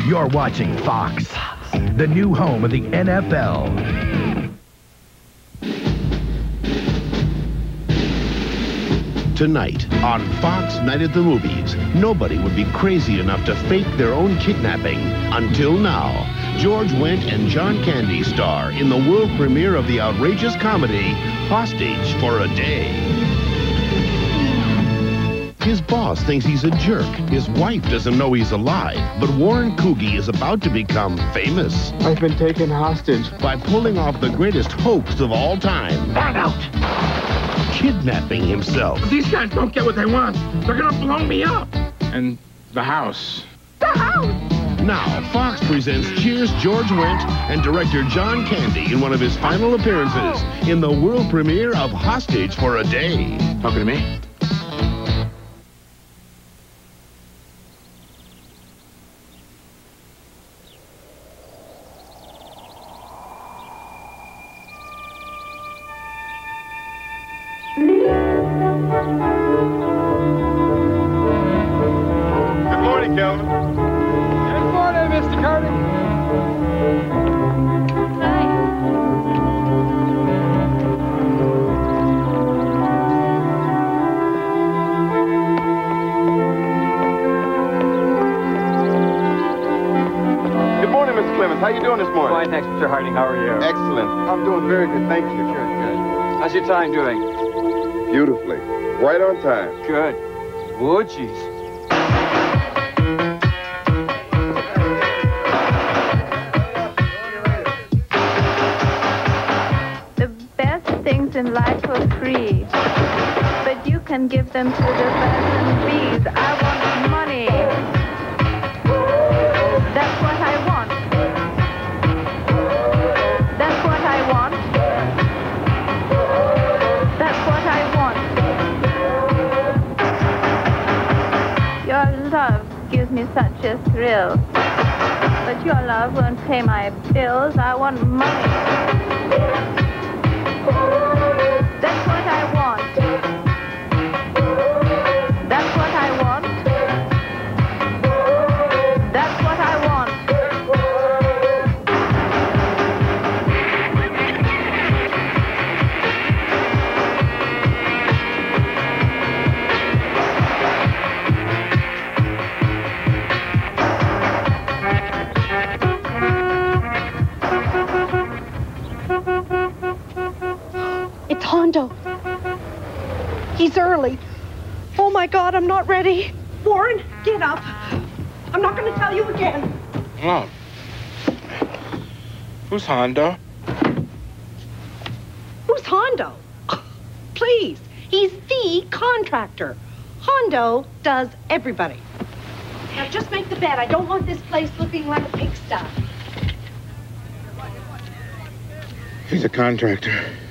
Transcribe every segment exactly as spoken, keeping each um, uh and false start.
You're watching Fox, the new home of the N F L. Tonight, on Fox Night at the Movies, nobody would be crazy enough to fake their own kidnapping. Until now, George Wendt and John Candy star in the world premiere of the outrageous comedy, Hostage for a Day. His boss thinks he's a jerk. His wife doesn't know he's alive. But Warren Coogee is about to become famous. I've been taken hostage. By pulling off the greatest hoax of all time. Find out! Kidnapping himself. These guys don't get what they want. They're gonna blow me up. And the house. The house! Now, Fox presents Cheers George Wendt and director John Candy in one of his final appearances in the world premiere of Hostage for a Day. Talking to me? Good morning, Calvin. Good morning, Mister Carter. Hi. Good morning, Mister Clemens. How you doing this morning? Fine, thanks, Mister Harding. How are you? Excellent. I'm doing very good, thank you. Good, good. How's your time doing? Beautifully. Right on time. Good. Oh, jeez. The best things in life are free, but you can give them to the birds and bees. I want money. That's what I want. That's what I want. That's what I want. Your love gives me such a thrill. But your love won't pay my bills. I want money. That's what I want. That's what I want. That's what I want. It's Hondo. He's early. Oh my God, I'm not ready. Warren, get up. I'm not going to tell you again. Oh. Who's Hondo? Who's Hondo? Please, he's the contractor. Hondo does everybody. Now just make the bed. I don't want this place looking like a pigsty. He's a contractor.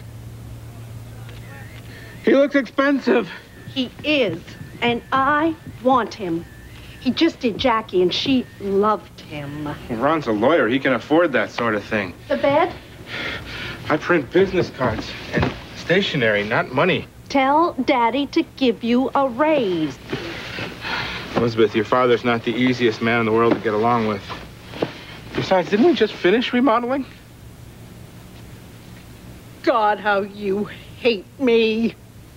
He looks expensive. He is, and I want him. He just did Jackie, and she loved him. Well, Ron's a lawyer. He can afford that sort of thing. The bed? I print business cards and stationery, not money. Tell Daddy to give you a raise. Elizabeth, your father's not the easiest man in the world to get along with. Besides, didn't we just finish remodeling? God, how you hate me.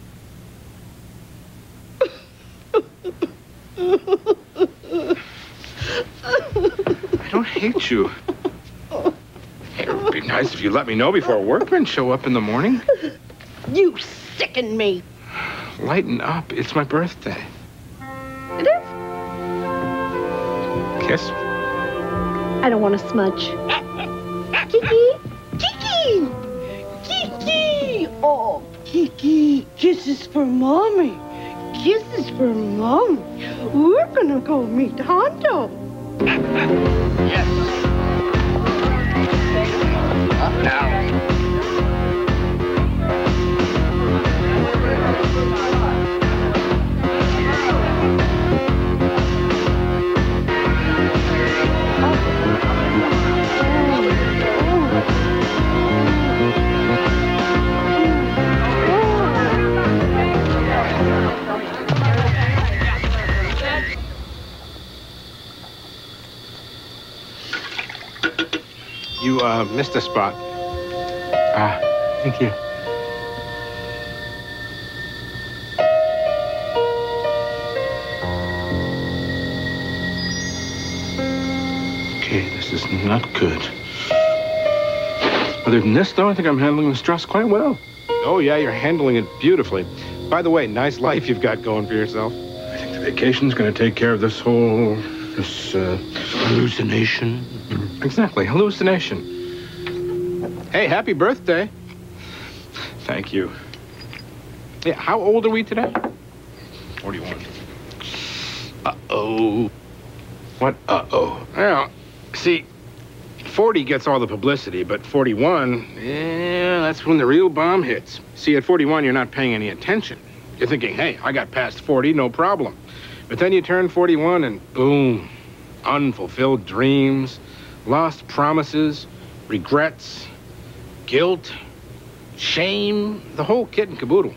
I don't hate you. It would be nice if you let me know before workmen show up in the morning. You sicken me. Lighten up. It's my birthday. It is? Kiss? I don't want to smudge. Kiki! Kiki! Kiki! Oh, Kiki, kisses for Mommy. Kisses for Mommy. We're gonna go meet Hondo. Yes. Up now. You, uh, missed a spot. Ah, thank you. Okay, this is not good. Other than this, though, I think I'm handling the stress quite well. Oh, yeah, you're handling it beautifully. By the way, nice life you've got going for yourself. I think the vacation's going to take care of this whole, this, uh, hallucination. Exactly, hallucination. Hey, happy birthday. Thank you. Yeah, how old are we today? forty-one. Uh-oh. What uh-oh? Well, see, forty gets all the publicity, but forty-one, yeah, that's when the real bomb hits. See, at forty-one, you're not paying any attention. You're thinking, hey, I got past forty, no problem. But then you turn forty-one and boom, unfulfilled dreams, lost promises, regrets, guilt, shame, the whole kit and caboodle.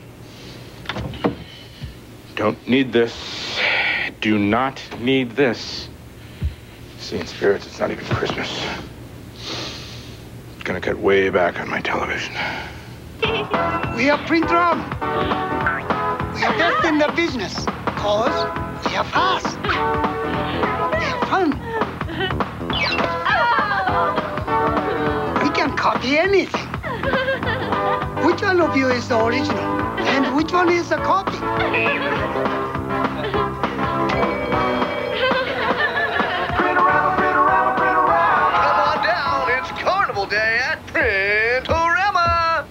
Don't need this. Do not need this. See, in spirits, it's not even Christmas. It's gonna cut way back on my television. We are print drum. We are best in the business, cause we are fast. We are fun. We can copy anything. Which one of you is the original? And which one is the copy? Day at Printorama.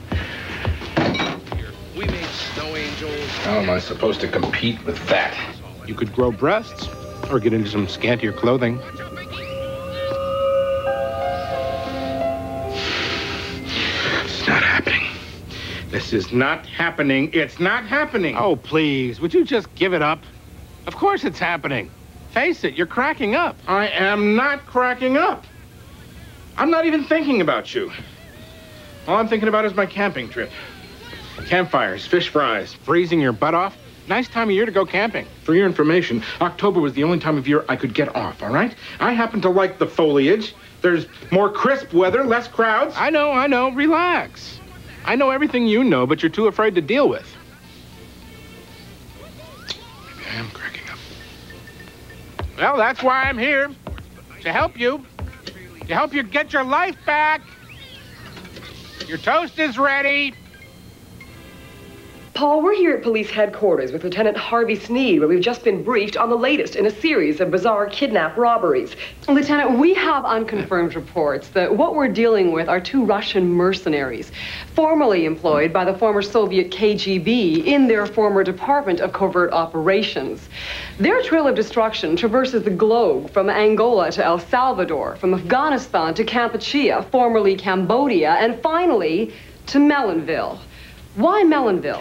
We made snow angels. How am I supposed to compete with that? You could grow breasts or get into some scantier clothing. It's not happening. This is not happening. It's not happening. Oh, please, would you just give it up? Of course it's happening. Face it, you're cracking up. I am not cracking up. I'm not even thinking about you. All I'm thinking about is my camping trip. Campfires, fish fries, freezing your butt off. Nice time of year to go camping. For your information, October was the only time of year I could get off, all right? I happen to like the foliage. There's more crisp weather, less crowds. I know, I know, relax. I know everything you know, but you're too afraid to deal with. Maybe I am cracking up. Well, that's why I'm here, to help you. To help you get your life back. Your toast is ready. Paul, we're here at police headquarters with Lieutenant Harvey Sneed, where we've just been briefed on the latest in a series of bizarre kidnap robberies. Lieutenant, we have unconfirmed reports that what we're dealing with are two Russian mercenaries, formerly employed by the former Soviet K G B in their former Department of Covert Operations. Their trail of destruction traverses the globe from Angola to El Salvador, from Afghanistan to Kampuchea, formerly Cambodia, and finally to Mellonville. Why Mellonville?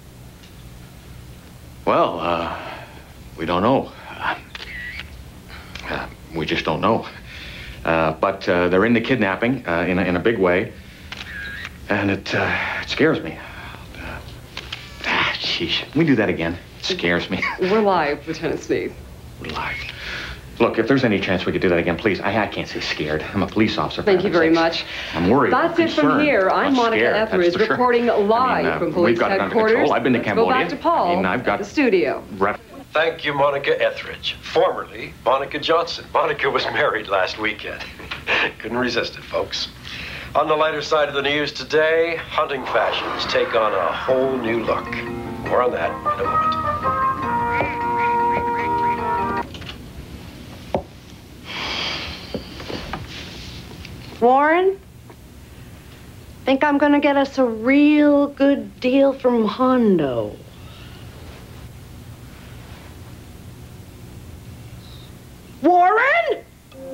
Well, uh, we don't know. Uh, uh, we just don't know. Uh, but uh, they're into kidnapping uh, in, a, in a big way. And it, uh, it scares me. Uh, ah, sheesh. Can we do that again? It scares me. We're live, Lieutenant Sneed. We're live. Look, if there's any chance we could do that again, please. I, I can't say scared. I'm a police officer. Thank you very much. I'm worried. That's I'm it from here. I'm Monica scared, Etheridge, for sure. reporting live I mean, uh, from police we've got headquarters. It under control. I've been to Let's Cambodia. Go back to Paul I mean, I've got at the studio. Rep Thank you, Monica Etheridge, formerly Monica Johnson. Monica was married last weekend. Couldn't resist it, folks. On the lighter side of the news today, hunting fashions take on a whole new look. More on that in a moment. Warren, think I'm gonna get us a real good deal from Hondo. Warren?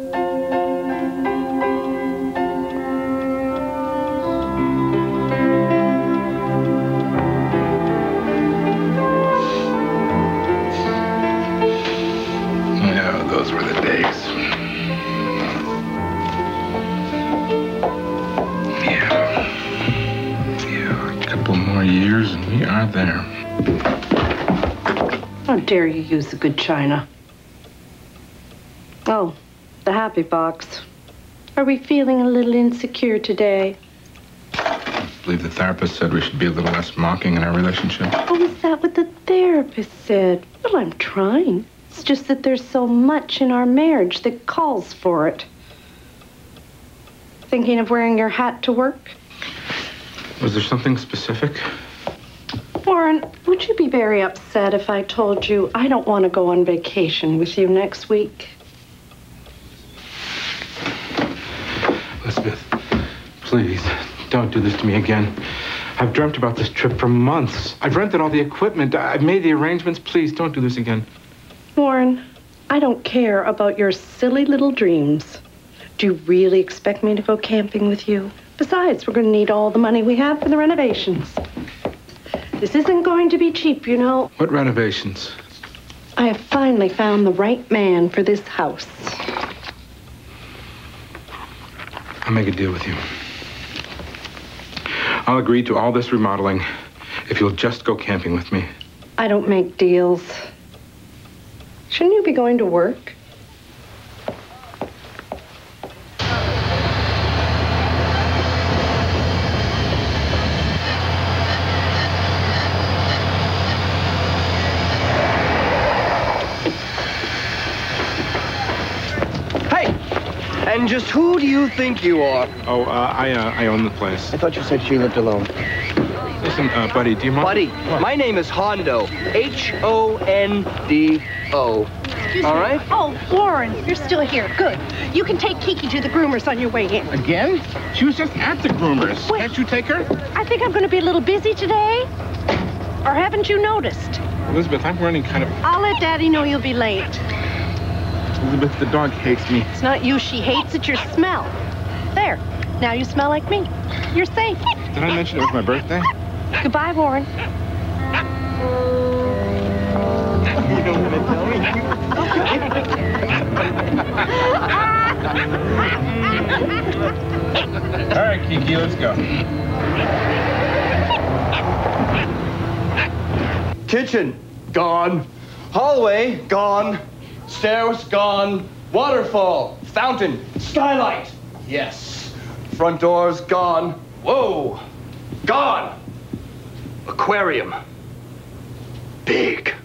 Yeah, those were the days. More years and we are there. How dare you use the good china? Oh, the happy box. Are we feeling a little insecure today? I believe the therapist said we should be a little less mocking in our relationship. Oh, is that what the therapist said? Well, I'm trying. It's just that there's so much in our marriage that calls for it. Thinking of wearing your hat to work? Was there something specific? Warren, would you be very upset if I told you I don't want to go on vacation with you next week? Elizabeth, please, don't do this to me again. I've dreamt about this trip for months. I've rented all the equipment. I've made the arrangements. Please, don't do this again. Warren, I don't care about your silly little dreams. Do you really expect me to go camping with you? Besides, we're going to need all the money we have for the renovations. This isn't going to be cheap, you know. What renovations? I have finally found the right man for this house. I'll make a deal with you. I'll agree to all this remodeling if you'll just go camping with me. I don't make deals. Shouldn't you be going to work? And just who do you think you are? Oh, uh, I, uh, I own the place. I thought you said she lived alone. Listen, uh, buddy, do you mind? Buddy, what? My name is Hondo. H O N D O. Excuse All me. right? Oh, Warren, you're still here. Good. You can take Kiki to the groomers on your way in. Again? She was just at the groomers. Wait. Can't you take her? I think I'm going to be a little busy today. Or haven't you noticed? Elizabeth, I'm running kind of... I'll let Daddy know you'll be late. Elizabeth, the dog hates me. It's not you she hates, it's your smell. There. Now you smell like me. You're safe. Did I mention it was my birthday? Goodbye, Warren. You don't want to tell me? All right, Kiki, let's go. Kitchen, gone. Hallway, gone. Stairs, gone. Waterfall, fountain, skylight. Yes. Front doors, gone. Whoa. Gone. Aquarium. Big.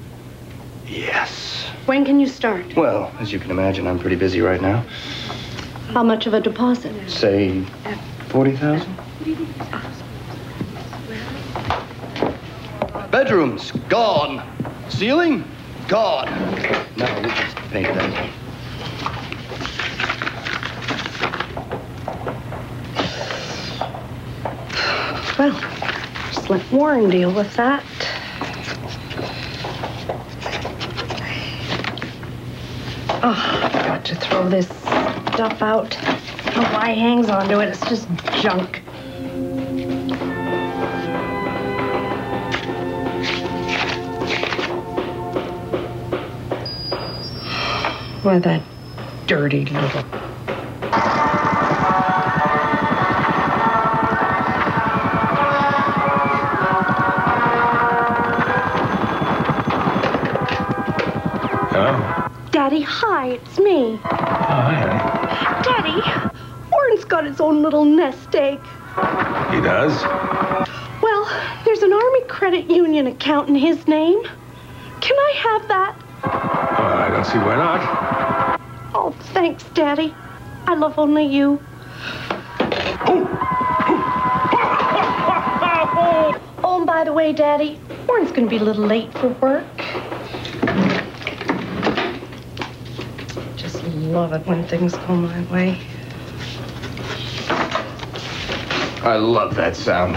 Yes. When can you start? Well, as you can imagine, I'm pretty busy right now. How much of a deposit? Say forty thousand. Bedrooms, gone. Ceiling, gone. No, we just paint that. Well, just let Warren deal with that. Oh, I've got to throw this stuff out. I don't know why he hangs onto it. It's just junk. Why, that dirty little... Hello? Daddy, hi, it's me. Oh, hi, Daddy, Warren's got his own little nest egg. honey. He does? Well, there's an Army Credit Union account in his name. Can I have that? Oh, I don't see why not. Oh, thanks, Daddy. I love only you. Oh, and by the way, Daddy, Warren's gonna be a little late for work. Just love it when things go my way. I love that sound.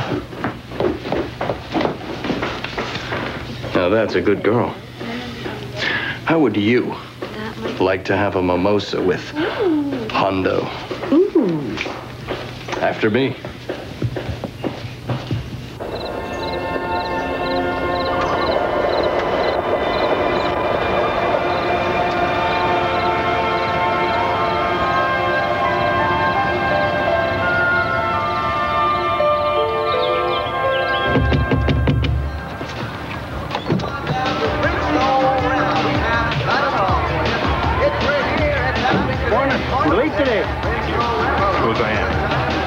Now that's a good girl. How would you like to have a mimosa with Hondo? Ooh. After me. We're late today. Suppose I am.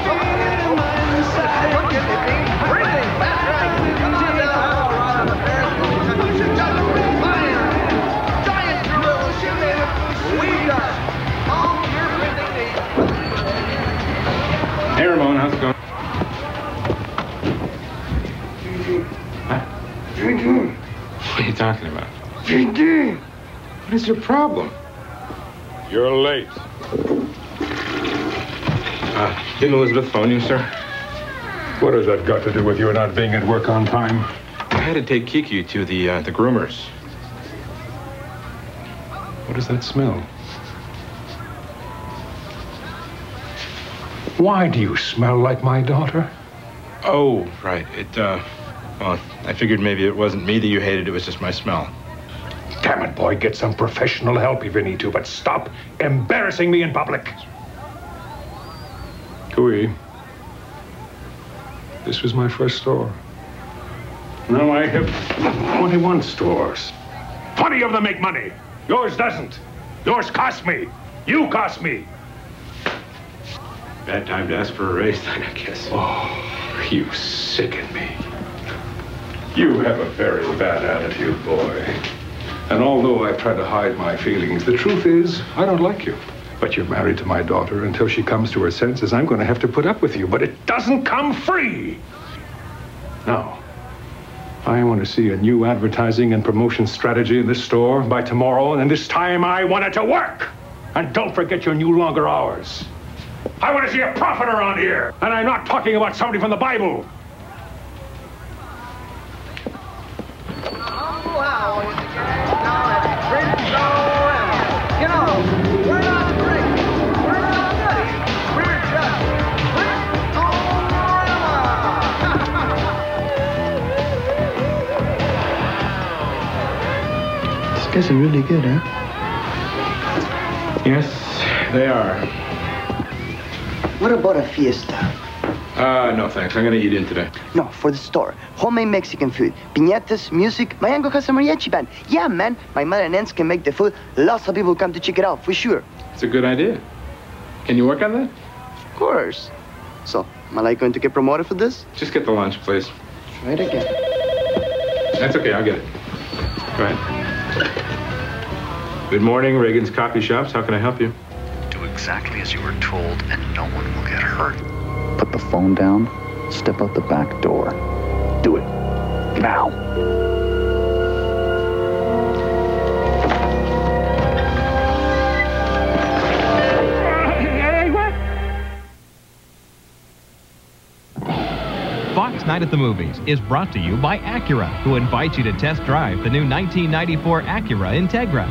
Hey, Ramon, how's it going? Huh? What are you talking about? What is your problem? You're late. Uh, didn't Elizabeth phone you, sir? What has that got to do with you not being at work on time? I had to take Kiki to the, uh, the groomers. What does that smell? Why do you smell like my daughter? Oh, right. It, uh, well, I figured maybe it wasn't me that you hated, it was just my smell. Damn it, boy, get some professional help if you need to, but stop embarrassing me in public. Cooey, this was my first store. Now I have twenty-one stores. twenty of them make money. Yours doesn't. Yours cost me. You cost me. Bad time to ask for a raise, then, I guess. Oh, you sicken me. You have a very bad attitude, boy. And although I try to hide my feelings, the truth is, I don't like you. But you're married to my daughter. Until she comes to her senses, I'm going to have to put up with you. But it doesn't come free. Now, I want to see a new advertising and promotion strategy in this store by tomorrow, and this time I want it to work. And don't forget your new longer hours. I want to see a prophet around here. And I'm not talking about somebody from the Bible. These guys are really good, huh? Yes, they are. What about a fiesta? Uh, no thanks. I'm gonna eat in today. No, for the store. Homemade Mexican food. Piñatas, music. My uncle has a mariachi band. Yeah, man. My mother and aunts can make the food. Lots of people come to check it out, for sure. It's a good idea. Can you work on that? Of course. So, am I like going to get promoted for this? Just get the lunch, please. Try it again. That's okay. I'll get it. Go ahead. Good morning, Reagan's Coffee Shops. How can I help you? Do exactly as you were told, and no one will get hurt. Put the phone down, step out the back door. Do it. Now. Fox Night at the Movies is brought to you by Acura, who invites you to test drive the new nineteen ninety-four Acura Integra.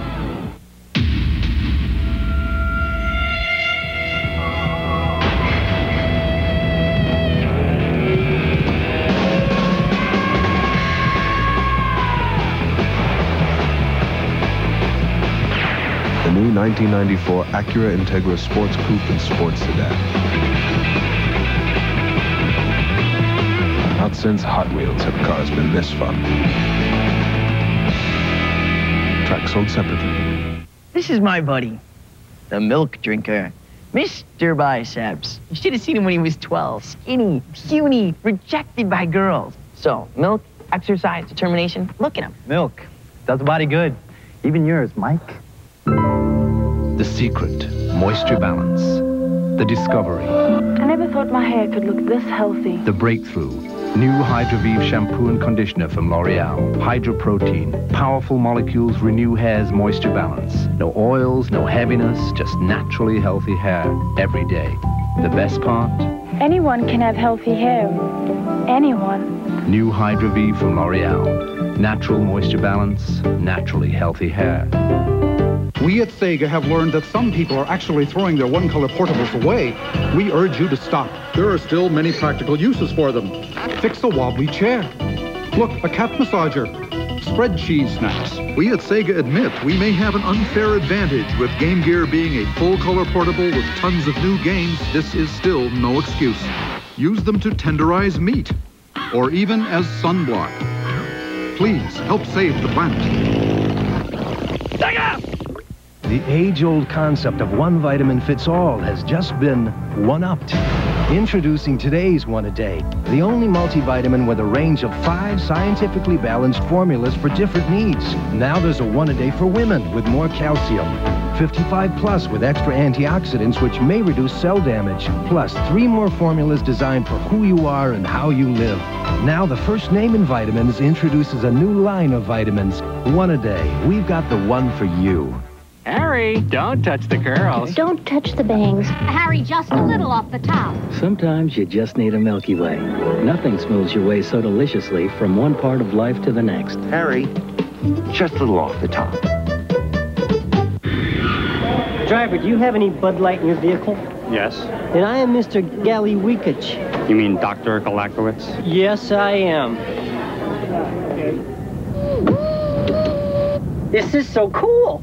The new nineteen ninety-four Acura Integra Sports Coupe and Sports Sedan. Not since Hot Wheels have cars been this fun. Track sold separately. This is my buddy, the milk drinker, Mister Biceps. You should have seen him when he was twelve. Skinny, puny, rejected by girls. So, milk, exercise, determination, look at him. Milk. Does the body good. Even yours, Mike. The secret, moisture balance. The discovery, I never thought my hair could look this healthy. the breakthrough. New Hydrovive shampoo and conditioner from L'Oreal. Hydroprotein. Powerful molecules renew hair's moisture balance. No oils, no heaviness, just naturally healthy hair every day. The best part? Anyone can have healthy hair. Anyone. New Hydrovive from L'Oreal. Natural moisture balance, naturally healthy hair. We at Sega have learned that some people are actually throwing their one-color portables away. We urge you to stop. There are still many practical uses for them. Fix a wobbly chair. Look, a cat massager. Spread cheese snacks. We at Sega admit we may have an unfair advantage with Game Gear being a full-color portable with tons of new games. This is still no excuse. Use them to tenderize meat, or even as sunblock. Please help save the planet. Sega! The age-old concept of one vitamin fits all has just been one-upped. Introducing today's One-A-Day, the only multivitamin with a range of five scientifically balanced formulas for different needs. Now there's a One-A-Day for women with more calcium. fifty-five plus with extra antioxidants which may reduce cell damage. Plus three more formulas designed for who you are and how you live. Now the first name in vitamins introduces a new line of vitamins. One-A-Day. We've got the one for you. Harry, don't touch the curls. Don't touch the bangs. Harry, just a little off the top. Sometimes you just need a Milky Way. Nothing smooths your way so deliciously from one part of life to the next. Harry, just a little off the top. Driver, do you have any Bud Light in your vehicle? Yes. Then I am Mister Gallywikich. You mean Doctor Galakowitz? Yes, I am. This is so cool.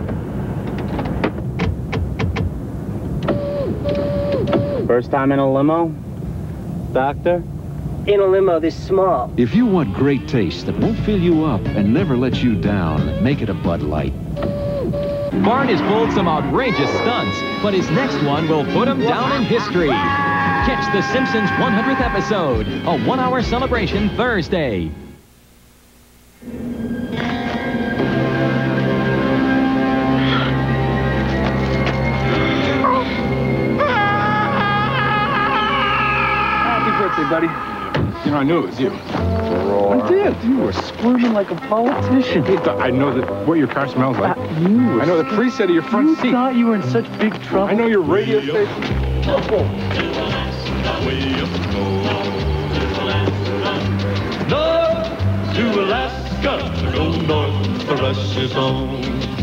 First time in a limo? Doctor? In a limo this small. If you want great taste that won't fill you up and never let you down, make it a Bud Light. Bart has pulled some outrageous stunts, but his next one will put him down in history. Catch The Simpsons' one hundredth episode, a one-hour celebration Thursday. Buddy. You know, I knew it was you. Roar. I did. You were squirming like a politician. Hey, I know that what your car smells like. Uh, you were I know the preset of your front you seat. You thought you were in such big trouble. I know your radio station. North to Alaska, go north, the rush is on.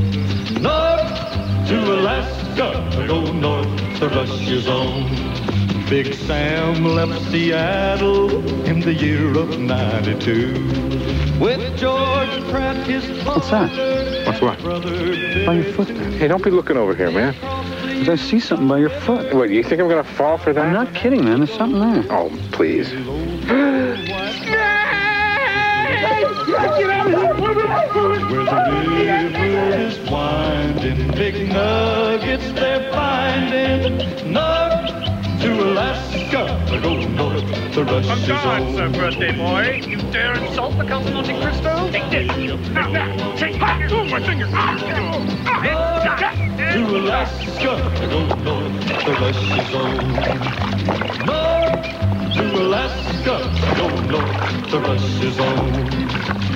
North to Alaska, go north, the rush is on. Big Sam left Seattle in the year of ninety-two. With George Pratt, his What's that? What's what? By your foot there. Hey, don't be looking over here, man. I see something by your foot. What, you think I'm gonna fall for that? I'm not kidding, man. There's something there. Oh, please. Where the river is winding, big nuggets they're finding. North to Alaska, go north, the rush I'm is gone, on. sir, birthday boy. You dare insult the Count of Monte Cristo? Take this. Take that. Take that. Oh, my finger. To Alaska, go north, the rush is on. North to Alaska, go north, the rush is on.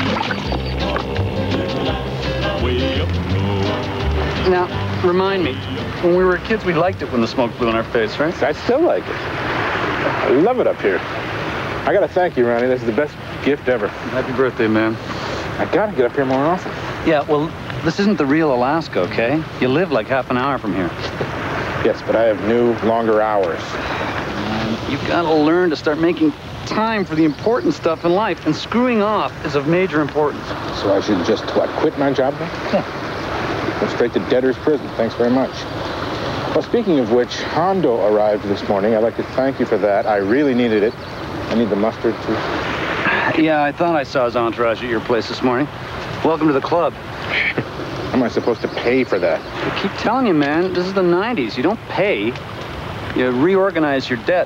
Way up north. Now, remind me, when we were kids, we liked it when the smoke blew in our face, right? I still like it. I love it up here. I gotta thank you, Ronnie. This is the best gift ever. Happy birthday, man. I gotta get up here more often. Yeah, well, this isn't the real Alaska, okay? You live like half an hour from here. Yes, but I have new, longer hours. Um, you've got to learn to start making time for the important stuff in life, and screwing off is of major importance. So I should just, what, quit my job then? Yeah. Go straight to debtor's prison. Thanks very much. Well, speaking of which, Hondo arrived this morning. I'd like to thank you for that. I really needed it. I need the mustard, too. Yeah, I thought I saw his entourage at your place this morning. Welcome to the club. How am I supposed to pay for that? I keep telling you, man, this is the nineties. You don't pay. You reorganize your debt.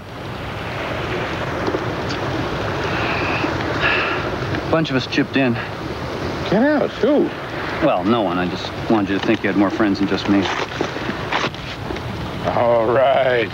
A bunch of us chipped in. Get out. Who? Well, no one. I just wanted you to think you had more friends than just me. All right.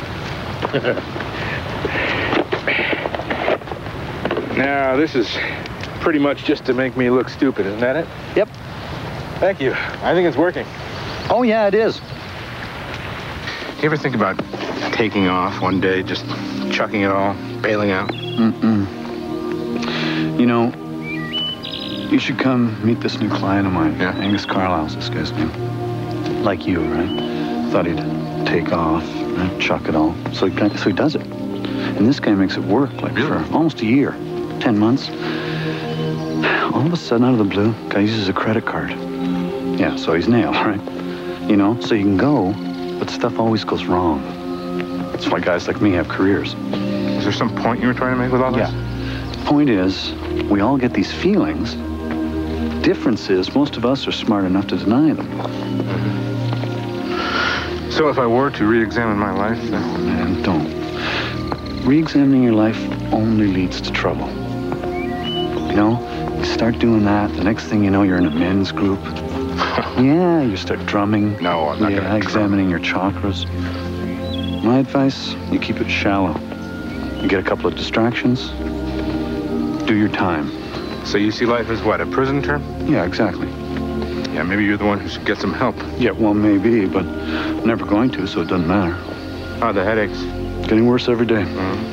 Now, this is pretty much just to make me look stupid, isn't that it? Yep. Thank you. I think it's working. Oh, yeah, it is. You ever think about taking off one day, just chucking it all, bailing out? Mm-mm. You know, you should come meet this new client of mine. Yeah. Angus Carlisle's this guy's name. Like you, right? Thought he'd take off, right? Chuck it all. So he, so he does it. And this guy makes it work, like, really? For almost a year. Ten months. All of a sudden, out of the blue, guy uses a credit card. Yeah, so he's nailed, right? You know, so you can go, but stuff always goes wrong. That's why guys like me have careers. Is there some point you were trying to make with all this? Yeah. The point is, we all get these feelings. Difference is, most of us are smart enough to deny them. So if I were to re-examine my life, then... Oh, man, don't. Re-examining your life only leads to trouble. You know, you start doing that, the next thing you know, you're in a men's group. Yeah, you start drumming. No, I'm not yeah, gonna examining your chakras. My advice, you keep it shallow. You get a couple of distractions. Do your time. So you see life as what, a prison term? Yeah, exactly. Yeah, maybe you're the one who should get some help. Yeah, well, maybe, but I'm never going to, so it doesn't matter. Oh, the headaches? Getting worse every day. Mm-hmm.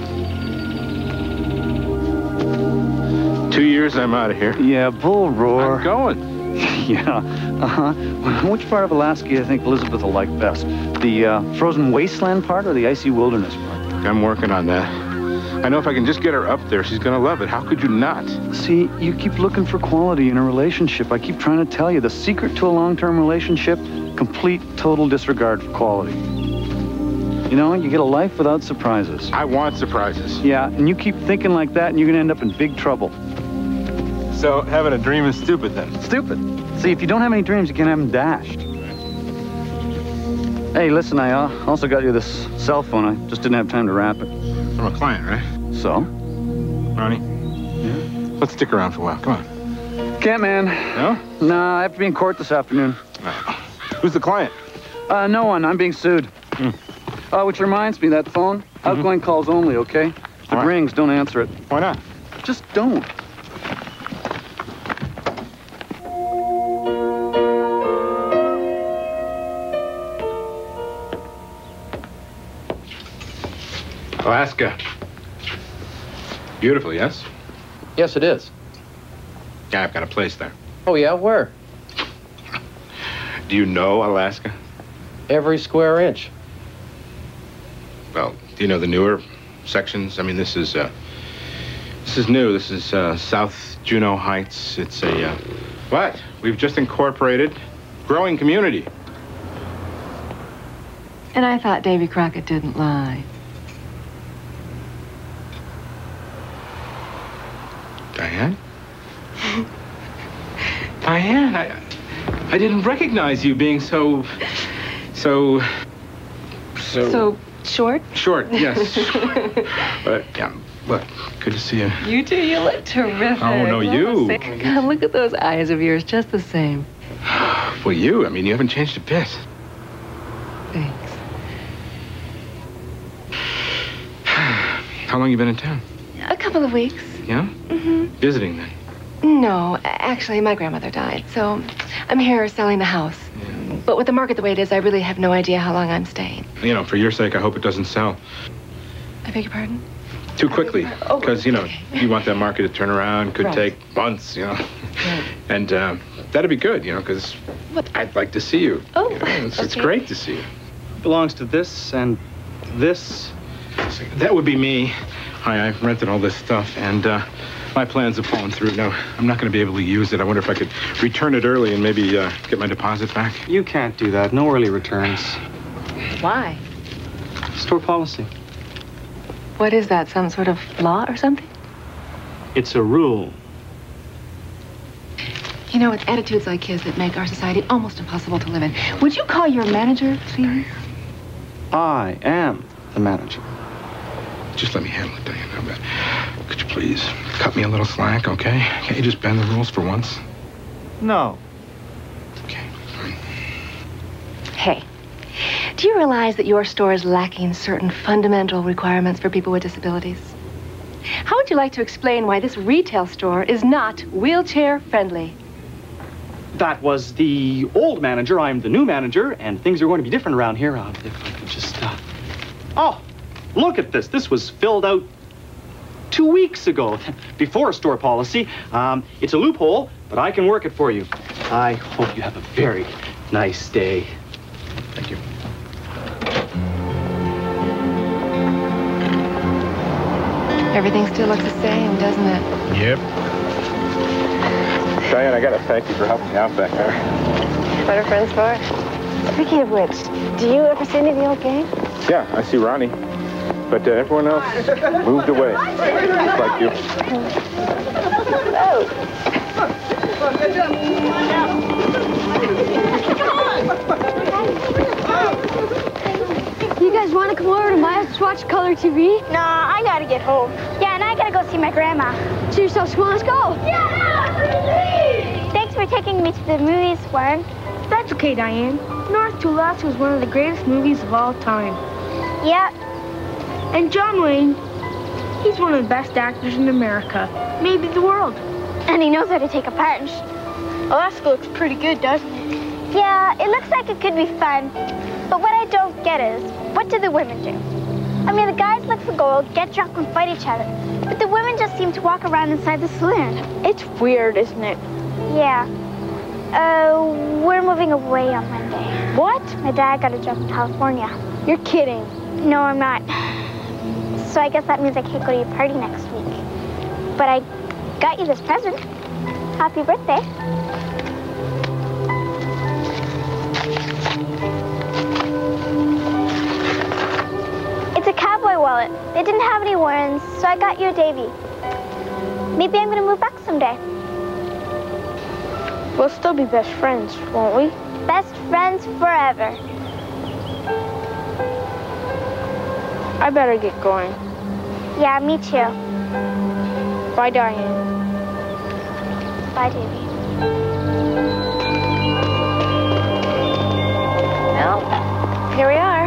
Two years, I'm out of here. Yeah, bull roar. I'm going. Yeah, uh-huh. Which part of Alaska do you think Elizabeth will like best? The uh, frozen wasteland part or the icy wilderness part? I'm working on that. I know if I can just get her up there, she's gonna love it. How could you not? See, you keep looking for quality in a relationship. I keep trying to tell you, the secret to a long-term relationship, complete, total disregard for quality. You know, you get a life without surprises. I want surprises. Yeah, and you keep thinking like that, and you're gonna end up in big trouble. So having a dream is stupid, then? Stupid. See, if you don't have any dreams, you can't have them dashed. Hey, listen, I uh, also got you this cell phone. I just didn't have time to wrap it. I'm a client, right? So? Ronnie? Yeah? Let's stick around for a while. Come on. Can't, man. No? Nah, I have to be in court this afternoon. No. Who's the client? Uh, no one. I'm being sued. Mm. Uh, which reminds me, that phone, mm-hmm. outgoing calls only, okay? If it rings, don't answer it. Why not? Just don't. Alaska. Beautiful, yes? Yes, it is. Yeah, I've got a place there. Oh, yeah? Where? Do you know Alaska? Every square inch. Well, do you know the newer sections? I mean, this is, uh, this is new. This is, uh, South Juneau Heights. It's a, uh, what? We've just incorporated growing community. And I thought Davy Crockett didn't lie. Diane? Diane, I, I didn't recognize you being so, so, so... So short? Short, yes. But, yeah, look, good to see you. You too, you look terrific. Oh, no, you. God, look at those eyes of yours, just the same. Well, you, I mean, you haven't changed a bit. Thanks. How long you been in town? A couple of weeks. Yeah? Mm-hmm. Visiting, then? No, actually, my grandmother died, so I'm here selling the house. Yeah. But with the market the way it is, I really have no idea how long I'm staying. You know, for your sake, I hope it doesn't sell. I beg your pardon? Too quickly. Because, oh, you know, okay. You want that market to turn around. Could right. take months, you know. Right. And uh, that'd be good, you know, because I'd like to see you. Oh, you know? it's, okay. It's great to see you. Belongs to this and this. That would be me. Hi, I rented all this stuff, and uh, my plans have fallen through. No, I'm not going to be able to use it. I wonder if I could return it early and maybe uh, get my deposit back. You can't do that. No early returns. Why? Store policy. What is that, some sort of law or something? It's a rule. You know, it's attitudes like his that make our society almost impossible to live in. Would you call your manager, please? I am the manager. Just let me handle it, Diane. How about, could you please cut me a little slack, okay? Can't you just bend the rules for once? No. Okay, fine. Hey, do you realize that your store is lacking certain fundamental requirements for people with disabilities? How would you like to explain why this retail store is not wheelchair-friendly? That was the old manager. I'm the new manager, and things are going to be different around here. Uh, if I could just, uh... Oh! Look at this. This was filled out two weeks ago, before store policy. Um, it's a loophole, but I can work it for you. I hope you have a very nice day. Thank you. Everything still looks the same, doesn't it? Yep. Diane, I gotta thank you for helping me out back there. What are friends for? Speaking of which, do you ever see any of the old gang? Yeah, I see Ronnie. But uh, everyone else moved away, just like you. Oh. want to come over to my house to watch color T V? Nah, I gotta get home. Yeah, and I gotta go see my grandma. See yourself, come on, let's go. Yeah! Thanks for taking me to the movies, Warren. That's okay, Diane. North to Alaska was one of the greatest movies of all time. Yeah. And John Wayne, he's one of the best actors in America, maybe the world. And he knows how to take a punch. Alaska looks pretty good, doesn't it? Yeah, it looks like it could be fun. But what I don't get is, what do the women do? I mean, the guys look for gold, get drunk, and fight each other. But the women just seem to walk around inside the saloon. It's weird, isn't it? Yeah. Uh, we're moving away on Monday. What? My dad got a job in California. You're kidding. No, I'm not. So I guess that means I can't go to your party next week. But I got you this present. Happy birthday. It's a cowboy wallet. They didn't have any Warrens, so I got you a Davy. Maybe I'm gonna move back someday. We'll still be best friends, won't we? Best friends forever. I better get going. Yeah, me too. Bye, Diane. Bye, Davy. Well, here we are.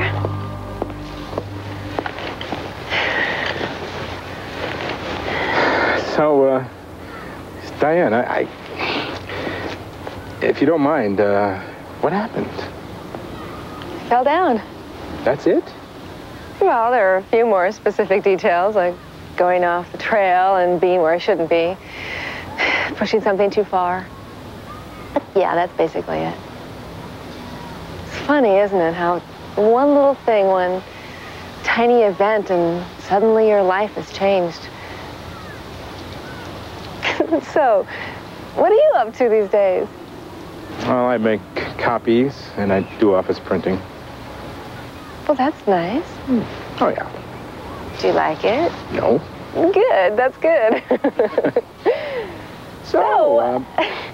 So, uh, Diane, I, I if you don't mind, uh, what happened? Fell down. That's it? Well, there are a few more specific details, like going off the trail and being where I shouldn't be, pushing something too far. But yeah, that's basically it. It's funny, isn't it, how one little thing, one tiny event, and suddenly your life has changed. So, what are you up to these days? Well, I make copies, and I do office printing. Well, that's nice. Hmm. Oh, yeah. Do you like it? No. Good, that's good. So, um...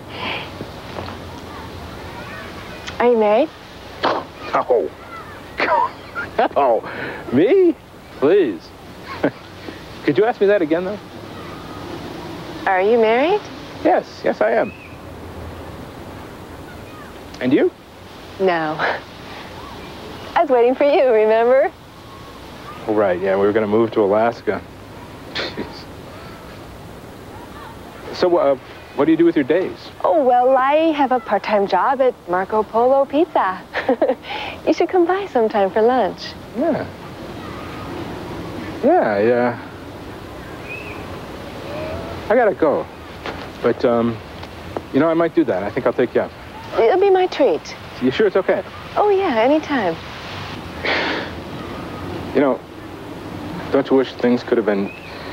Are you married? Oh. Oh, me? Please. Could you ask me that again, though? Are you married? Yes, yes, I am. And you? No. I was waiting for you, remember? Oh, right, yeah, we were going to move to Alaska. Jeez. So, uh, what do you do with your days? Oh, well, I have a part-time job at Marco Polo Pizza. You should come by sometime for lunch. Yeah. Yeah, yeah. I gotta go. But, um, you know, I might do that. I think I'll take you up. It'll be my treat. You sure it's okay? Oh, yeah, anytime. You know, don't you wish things could have been...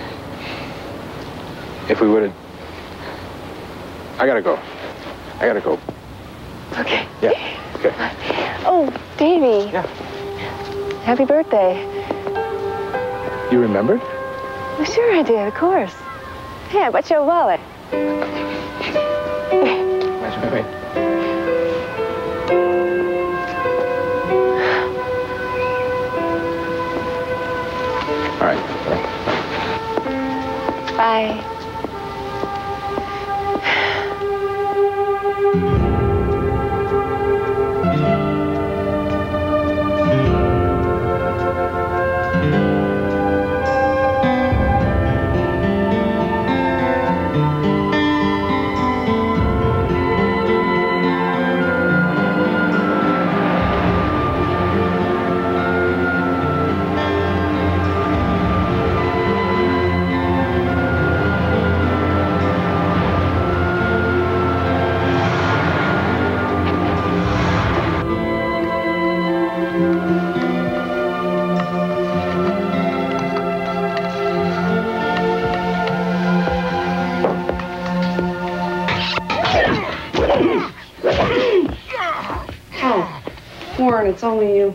If we would have... I gotta go. I gotta go. Okay. Yeah, okay. Oh, Davy. Yeah. Happy birthday. You remembered? Well, sure I did, of course. Hey, I bought you a wallet. Wait, wait, wait. All right. Bye. Warren, it's only you.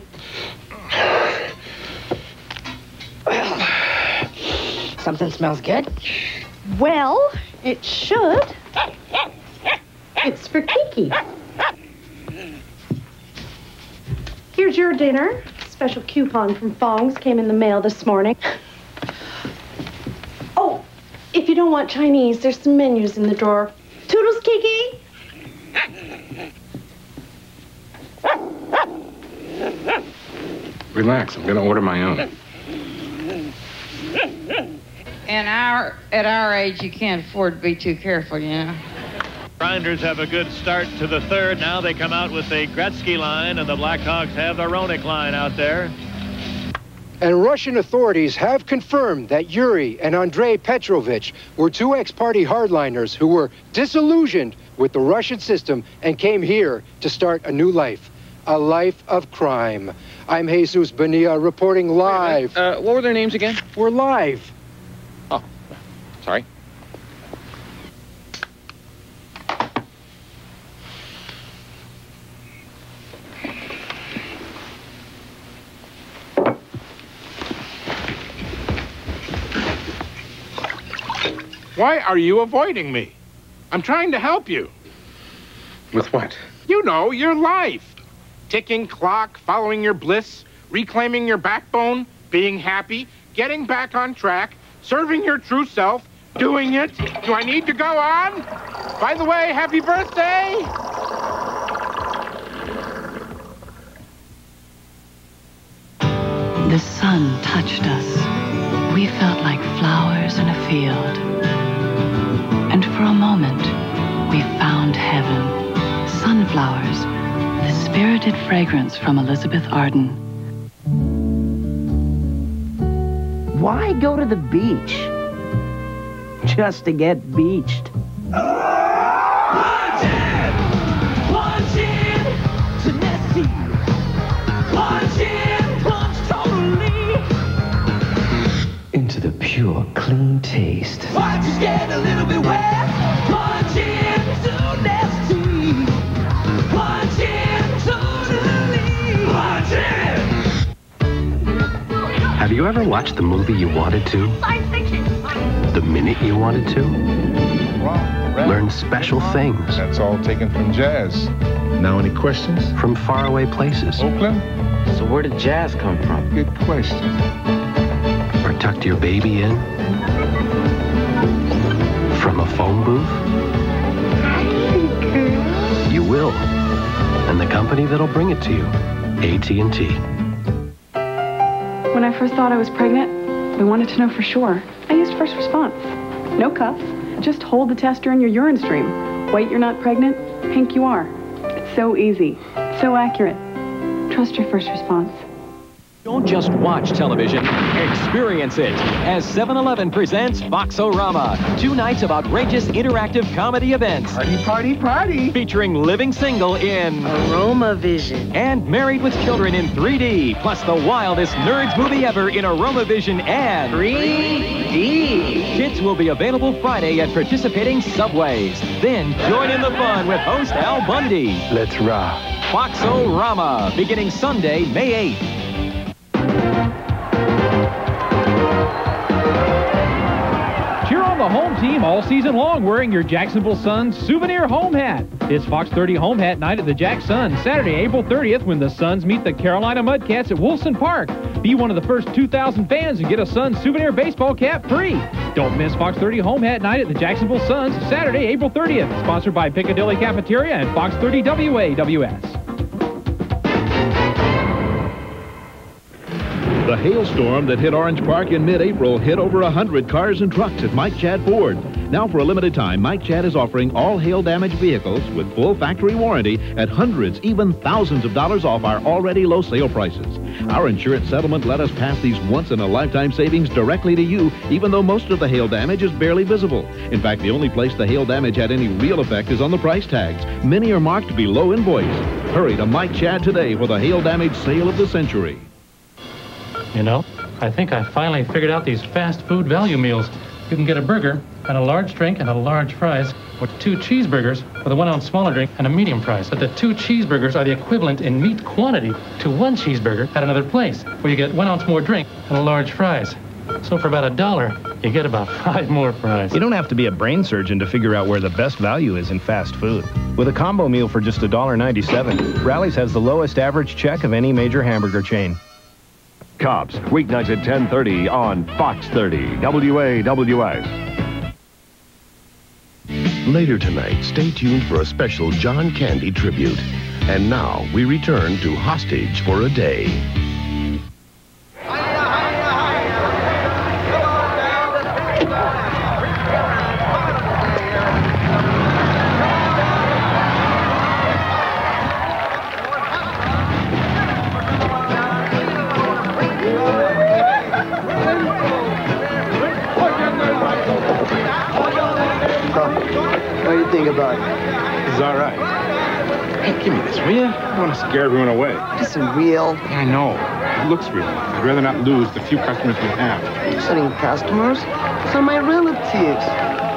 Well, something smells good. Well, it should. It's for Kiki. Here's your dinner. Special coupon from Fong's came in the mail this morning. Oh, if you don't want Chinese, there's some menus in the drawer. Toodles, Kiki? Relax, I'm gonna order my own. And our, at our age, you can't afford to be too careful, you know. Grinders have a good start to the third. Now they come out with the Gretzky line, and the Blackhawks have the Roenick line out there. And Russian authorities have confirmed that Yuri and Andrei Petrovich were two ex-party hardliners who were disillusioned with the Russian system and came here to start a new life. A life of crime. I'm Jesus Bonilla reporting live. Uh, what were their names again? We're live. Oh, sorry. Why are you avoiding me? I'm trying to help you. With what? You know, your life. Ticking clock, following your bliss, reclaiming your backbone, being happy, getting back on track, serving your true self, doing it. Do I need to go on? By the way, happy birthday! The sun touched us. We felt like flowers in a field. And for a moment, we found heaven. Sunflowers, the spirited fragrance from Elizabeth Arden. Why go to the beach? Just to get beached. Into the pure, clean taste. Why just get a little bit wet? Plunge in to nasty. Plunge in totally. Plunge in. Have you ever watched the movie you wanted to? Science fiction. The minute you wanted to? Learn special things. That's all taken from jazz. Now, any questions? From faraway places. Oakland? So where did jazz come from? Good question. Or tucked your baby in? From a phone booth? You will. And the company that'll bring it to you, A T and T. When I first thought I was pregnant, we wanted to know for sure. I used first response. No cuffs. Just hold the tester in your urine stream. White you're not pregnant, pink you are. It's so easy, so accurate. Trust your first response. Don't just watch television, experience it, as seven eleven presents Fox-O-Rama, two nights of outrageous interactive comedy events. Party, party, party! Featuring Living Single in Aroma Vision. And Married with Children in three D, plus the wildest nerds movie ever in Aroma Vision and three D. Tickets will be available Friday at participating Subways. Then join in the fun with host Al Bundy. Let's rock. Fox-O-Rama, beginning Sunday, May eighth. Cheer on the home team all season long wearing your Jacksonville Suns souvenir home hat. It's Fox thirty Home Hat Night at the Jack Sun, Saturday, April thirtieth, when the Suns meet the Carolina Mudcats at Wilson Park. Be one of the first two thousand fans and get a Suns souvenir baseball cap free. Don't miss Fox thirty Home Hat Night at the Jacksonville Suns, Saturday, April thirtieth. Sponsored by Piccadilly Cafeteria and Fox thirty W A W S. The hailstorm that hit Orange Park in mid-April hit over one hundred cars and trucks at Mike Chad Ford. Now, for a limited time, Mike Chad is offering all hail-damaged vehicles with full factory warranty at hundreds, even thousands of dollars off our already low sale prices. Our insurance settlement let us pass these once-in-a-lifetime savings directly to you, even though most of the hail damage is barely visible. In fact, the only place the hail damage had any real effect is on the price tags. Many are marked below invoice. Hurry to Mike Chad today for the hail damage sale of the century. You know, I think I finally figured out these fast food value meals. You can get a burger and a large drink and a large fries, or two cheeseburgers with a one-ounce smaller drink and a medium fries. But the two cheeseburgers are the equivalent in meat quantity to one cheeseburger at another place, where you get one ounce more drink and a large fries. So for about a dollar, you get about five more fries. You don't have to be a brain surgeon to figure out where the best value is in fast food. With a combo meal for just one dollar ninety-seven, Rally's has the lowest average check of any major hamburger chain. Cops, weeknights at ten thirty on Fox thirty, W A W S. Later tonight, stay tuned for a special John Candy tribute. And now, we return to Hostage for a Day. What do you think about it? This is all right. Hey, give me this, will you? I don't want to scare everyone away. This isn't real. I know. It looks real. I'd rather not lose the few customers we have. You're selling customers? Those are my relatives.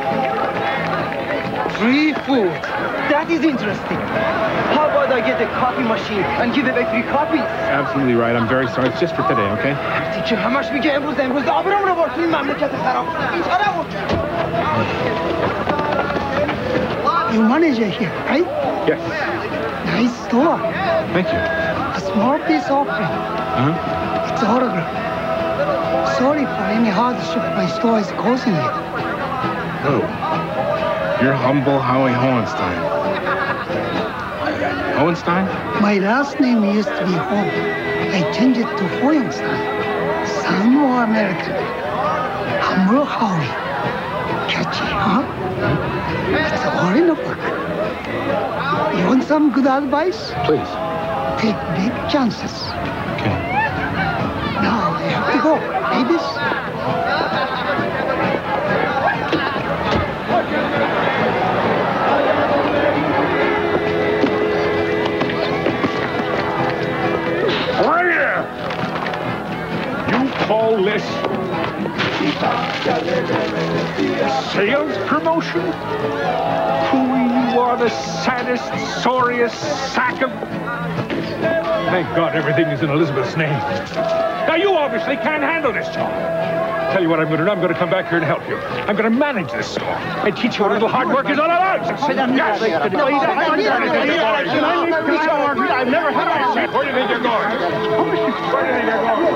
Free food. That is interesting. How about I get a coffee machine and give away free copies? Absolutely right. I'm very sorry. It's just for today, okay? Teacher, how much we get امروز امروز آبرام رو بار توی مملکت خراب. You manage it here, right? Yes. Nice store. Thank you. A small piece offering. Uh-huh. It's autograph. Sorry for any hardship my store is causing you. Oh. You're humble Howie Hohenstein. Hohenstein? My last name used to be Home. I changed it to Hohenstein. Sound more American. Humble Howie. Catchy, huh? It's all in the book. You want some good advice? Please. Take big chances. Okay. Now I have to go. Ladies. Right You call this sales promotion? Cooey, you are the saddest, sorriest sack of... Thank God everything is in Elizabeth's name. Now, you obviously can't handle this job. Tell you what I'm going to do. I'm going to come back here and help you. I'm going to manage this store and teach you what a little hard work is all about. Yes. I've never had a... Where do you think you're going? Where do you think you're going?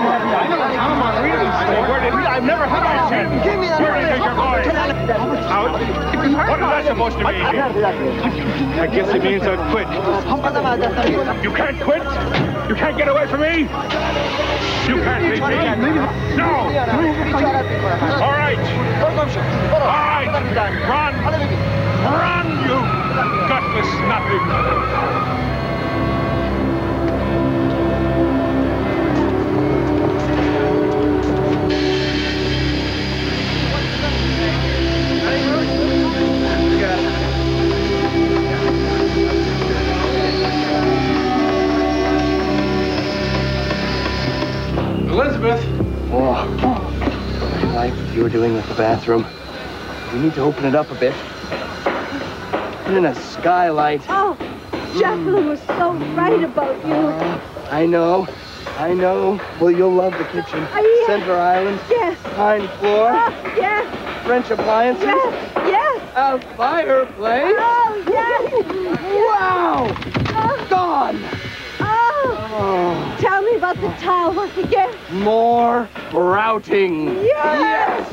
I've never had a... Give me that. Where do you think you're going? Out? What is that supposed to mean? I guess it means I've quit. You can't quit? You can't get away from me? You can't leave me. No! All right. All right. Run. Run, you gutless nothing. Elizabeth! Oh, I like what you were doing with the bathroom. We need to open it up a bit. Put in a skylight. Oh, Jacqueline was so right about you. Uh, I know. I know. Well, you'll love the kitchen. Uh, yes. Center island. Yes. Pine floor. Uh, yes. French appliances. Yes. Yes. A fireplace. Oh, yes. Wow. Oh. Gone. Oh. Oh. Tell me about the tile once again. More routing. Yes.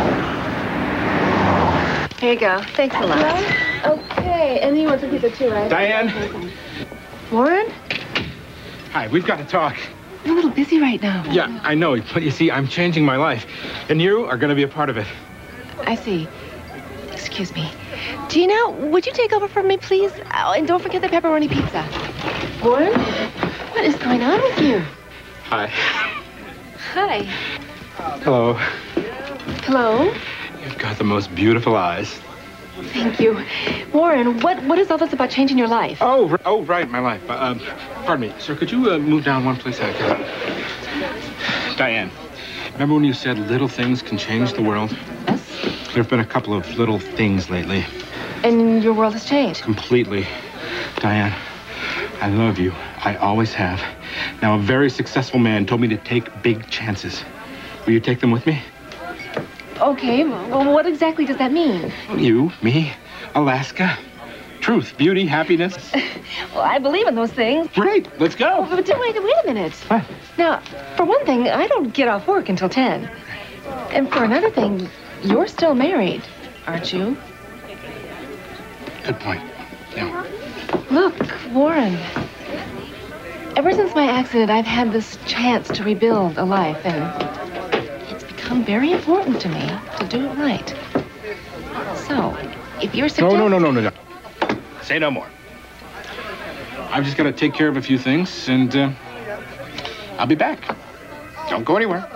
Yes. Here you go. Thanks a lot. Well, okay. And you want some pizza too, right? Diane. Warren? Hi, we've got to talk. You're a little busy right now. Yeah, I know, but you see, I'm changing my life, and you are going to be a part of it. I see. Excuse me. Gina, would you take over for me, please? Oh, and don't forget the pepperoni pizza. Warren? What is going on with you? Hi. Hi. Hello. Hello? You've got the most beautiful eyes. Thank you. Warren, what, what is all this about changing your life? Oh, r- oh, right, my life. Uh, um, pardon me, sir, could you uh, move down one place? Diane, remember when you said little things can change the world? Yes. There have been a couple of little things lately. And your world has changed? Completely. Diane, I love you. I always have. Now, a very successful man told me to take big chances. Will you take them with me? Okay, well, what exactly does that mean? You, me, Alaska, Truth, beauty, happiness. Well, I believe in those things. Great, let's go. Oh, but wait, wait a minute. What? Now, for one thing, I don't get off work until ten. And for another thing, you're still married, aren't you? Good point. Yeah. Look, Warren. Ever since my accident, I've had this chance to rebuild a life, and it's become very important to me to do it right. So, if you're suggesting... No, no, no, no, no, no. Say no more. I've just got to take care of a few things, and uh, I'll be back. Don't go anywhere.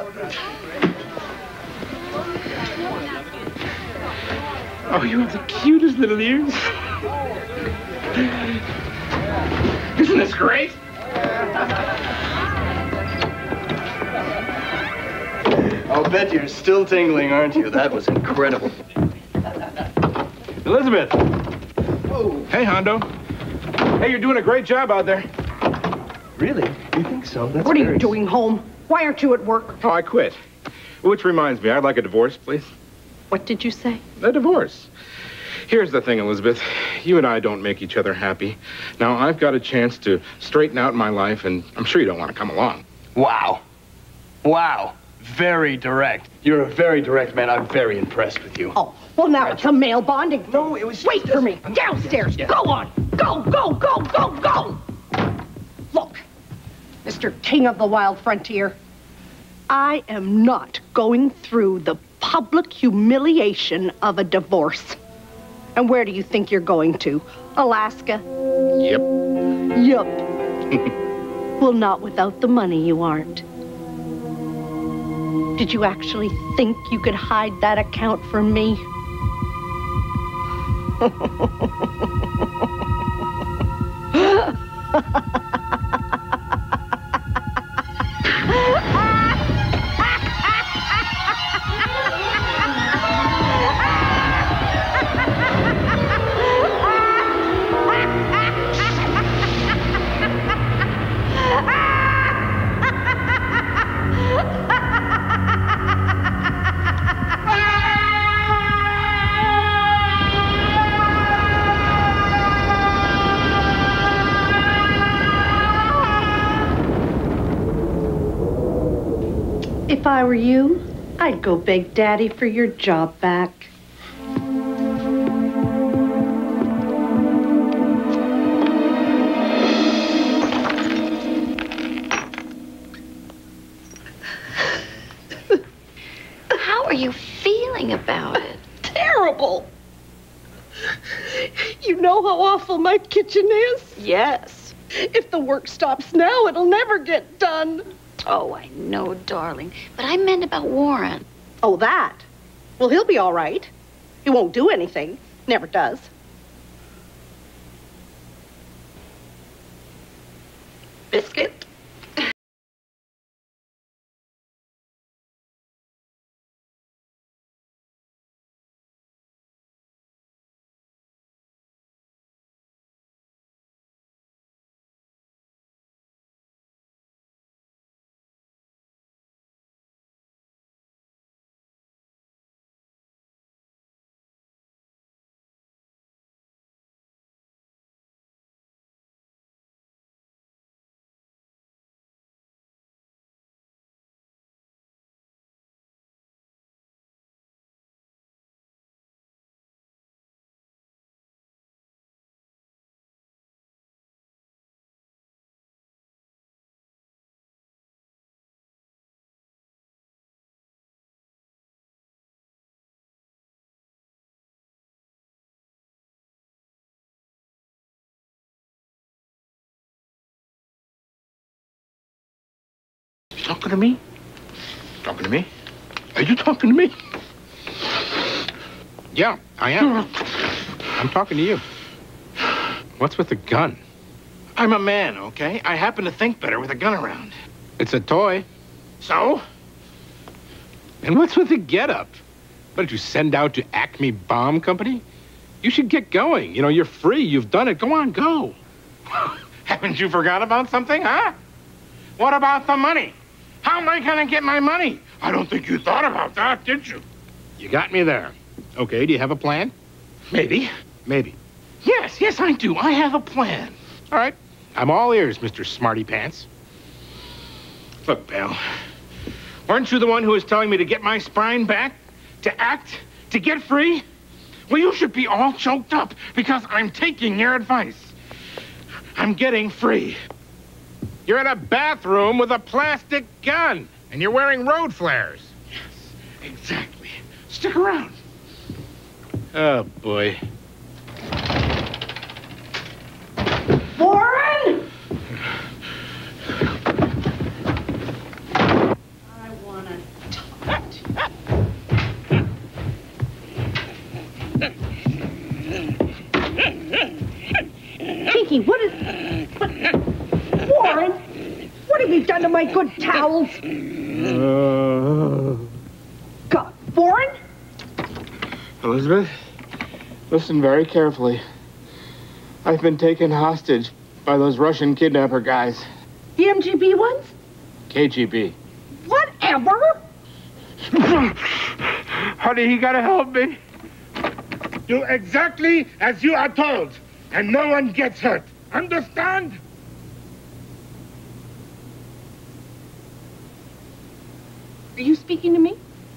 Oh, you have the cutest little ears. Isn't this great? I'll bet you're still tingling, aren't you? That was incredible. Elizabeth. Oh. Hey, Hondo. Hey, you're doing a great job out there. Really? You think so? That's What are very... you doing home? Why aren't you at work? Oh, I quit. Which reminds me, I'd like a divorce, please. What did you say? A divorce. Here's the thing, Elizabeth. You and I don't make each other happy. Now, I've got a chance to straighten out my life, and I'm sure you don't want to come along. Wow. Wow. Very direct. You're a very direct man. I'm very impressed with you. Oh, well, now it's a male bonding. No, it was... Wait for me. Downstairs. Yeah. Go on. Go, go, go, go, go. Look, Mister King of the Wild Frontier, I am not going through the public humiliation of a divorce. And where do you think you're going to? Alaska? Yep. Yup. Well, not without the money, you aren't. Did you actually think you could hide that account from me? If I were you, I'd go beg Daddy for your job back. How are you feeling about it? Terrible. You know how awful my kitchen is? Yes. If the work stops now, it'll never get done. Oh, I know, darling. But I meant about Warren. Oh, that? Well, he'll be all right. He won't do anything. Never does. Biscuit? Talking to me? Talking to me? Are you talking to me? Yeah, I am. I'm talking to you. What's with the gun? I'm a man, okay? I happen to think better with a gun around. It's a toy. So? And what's with the getup? What did you send out to Acme Bomb Company? You should get going. You know, you're free. You've done it. Go on, go. Haven't you forgot about something, huh? What about the money? How am I gonna get my money? I don't think you thought about that, did you? You got me there. Okay, do you have a plan? Maybe. Maybe. Yes, yes, I do. I have a plan. All right. I'm all ears, Mister Smarty Pants. Look, pal. Weren't you the one who was telling me to get my spine back? To act? To get free? Well, you should be all choked up because I'm taking your advice. I'm getting free. You're in a bathroom with a plastic gun, and you're wearing road flares. Yes, exactly. Stick around. Oh, boy. Warren! I want to talk Pinky, what is... What, Warren, what have you done to my good towels? Uh... God, Warren? Elizabeth, listen very carefully. I've been taken hostage by those Russian kidnapper guys. The M G B ones? K G B. Whatever. Honey, you gotta help me. Do exactly as you are told, and no one gets hurt. Understand? Are you speaking to me?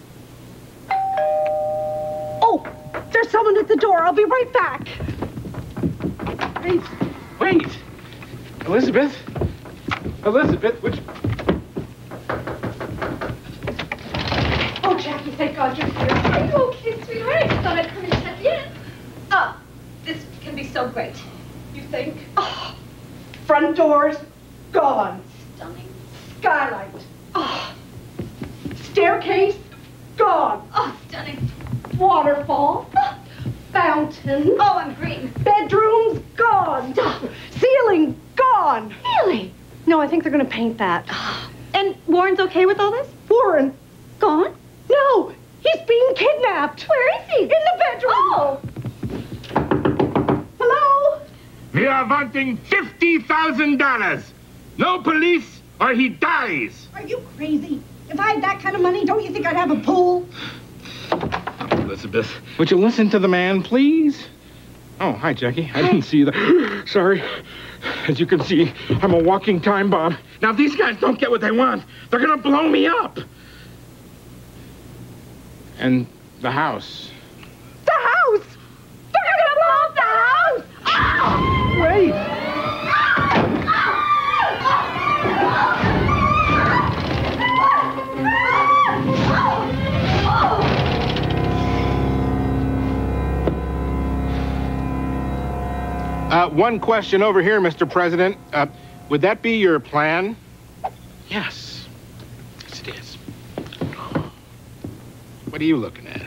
Oh, there's someone at the door. I'll be right back. Wait, wait. Elizabeth? Elizabeth, which... Oh, Jackie, thank God you're here. Are you okay, sweetheart? I just thought I'd come and check in. Oh, this can be so great. You think? Oh, front doors, gone. Stunning. Skylight. Oh. Staircase, gone. Oh, stunning. Waterfall. Oh. Fountain. Oh, I'm green. Bedrooms, gone. Stop. Ceiling, gone. Really? No, I think they're going to paint that. And Warren's okay with all this? Warren? Gone? No, he's being kidnapped. Where is he? In the bedroom. Oh. Hello? We are wanting fifty thousand dollars. No police or he dies. Are you crazy? If I had that kind of money, don't you think I'd have a pool? Elizabeth, would you listen to the man, please? Oh, hi, Jackie. I didn't see you there. Sorry. As you can see, I'm a walking time bomb. Now, if these guys don't get what they want, they're gonna blow me up. And the house. The house! They're gonna blow up the house! Oh! Wait! Uh, one question over here, Mister President. Uh, would that be your plan? Yes. Yes, it is. What are you looking at?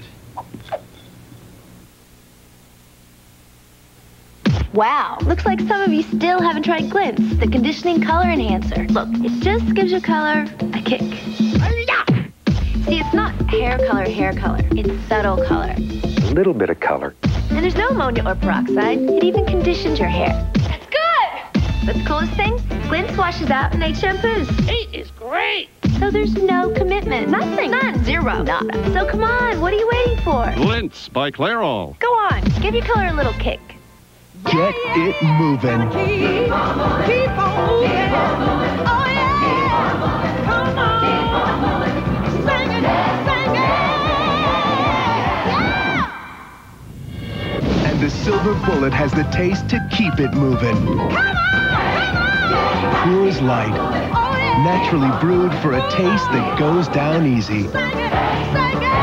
Wow, looks like some of you still haven't tried Glints, the conditioning color enhancer. Look, it just gives your color a kick. See, it's not hair color, hair color. It's subtle color. A little bit of color. And there's no ammonia or peroxide. It even conditions your hair. That's good! But the coolest thing? Glints washes out in eight shampoos. Eight is great! So there's no commitment. Nothing. None. Zero. Nada. So come on, what are you waiting for? Glints by Clairol. Go on, give your color a little kick. Get it moving. Keep on, keep on moving. Oh, yeah. Come on. Sing it, sing it. And the silver bullet has the taste to keep it moving. Come on, come on. Coors Light. Naturally brewed for a taste that goes down easy. Sing it, sing it.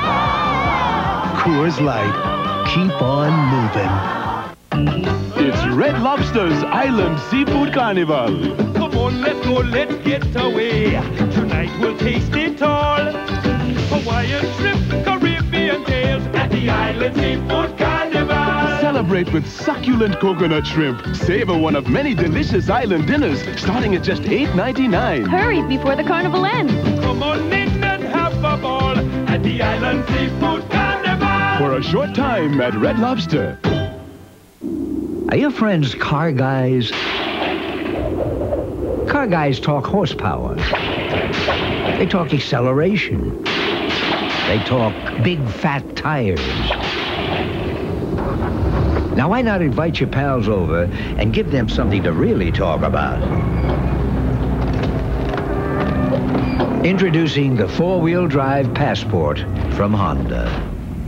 Coors Light. Keep on moving. It's Red Lobster's Island Seafood Carnival. Come on, let's go, let's get away. Tonight we'll taste it all. Hawaiian shrimp, Caribbean tales at the Island Seafood Carnival. Celebrate with succulent coconut shrimp. Savor one of many delicious island dinners starting at just eight ninety-nine. Hurry before the carnival ends. Come on in and have a ball at the Island Seafood Carnival. For a short time at Red Lobster. Are your friends car guys? Car guys talk horsepower. They talk acceleration. They talk big fat tires. Now, why not invite your pals over and give them something to really talk about? Introducing the four-wheel drive Passport from Honda.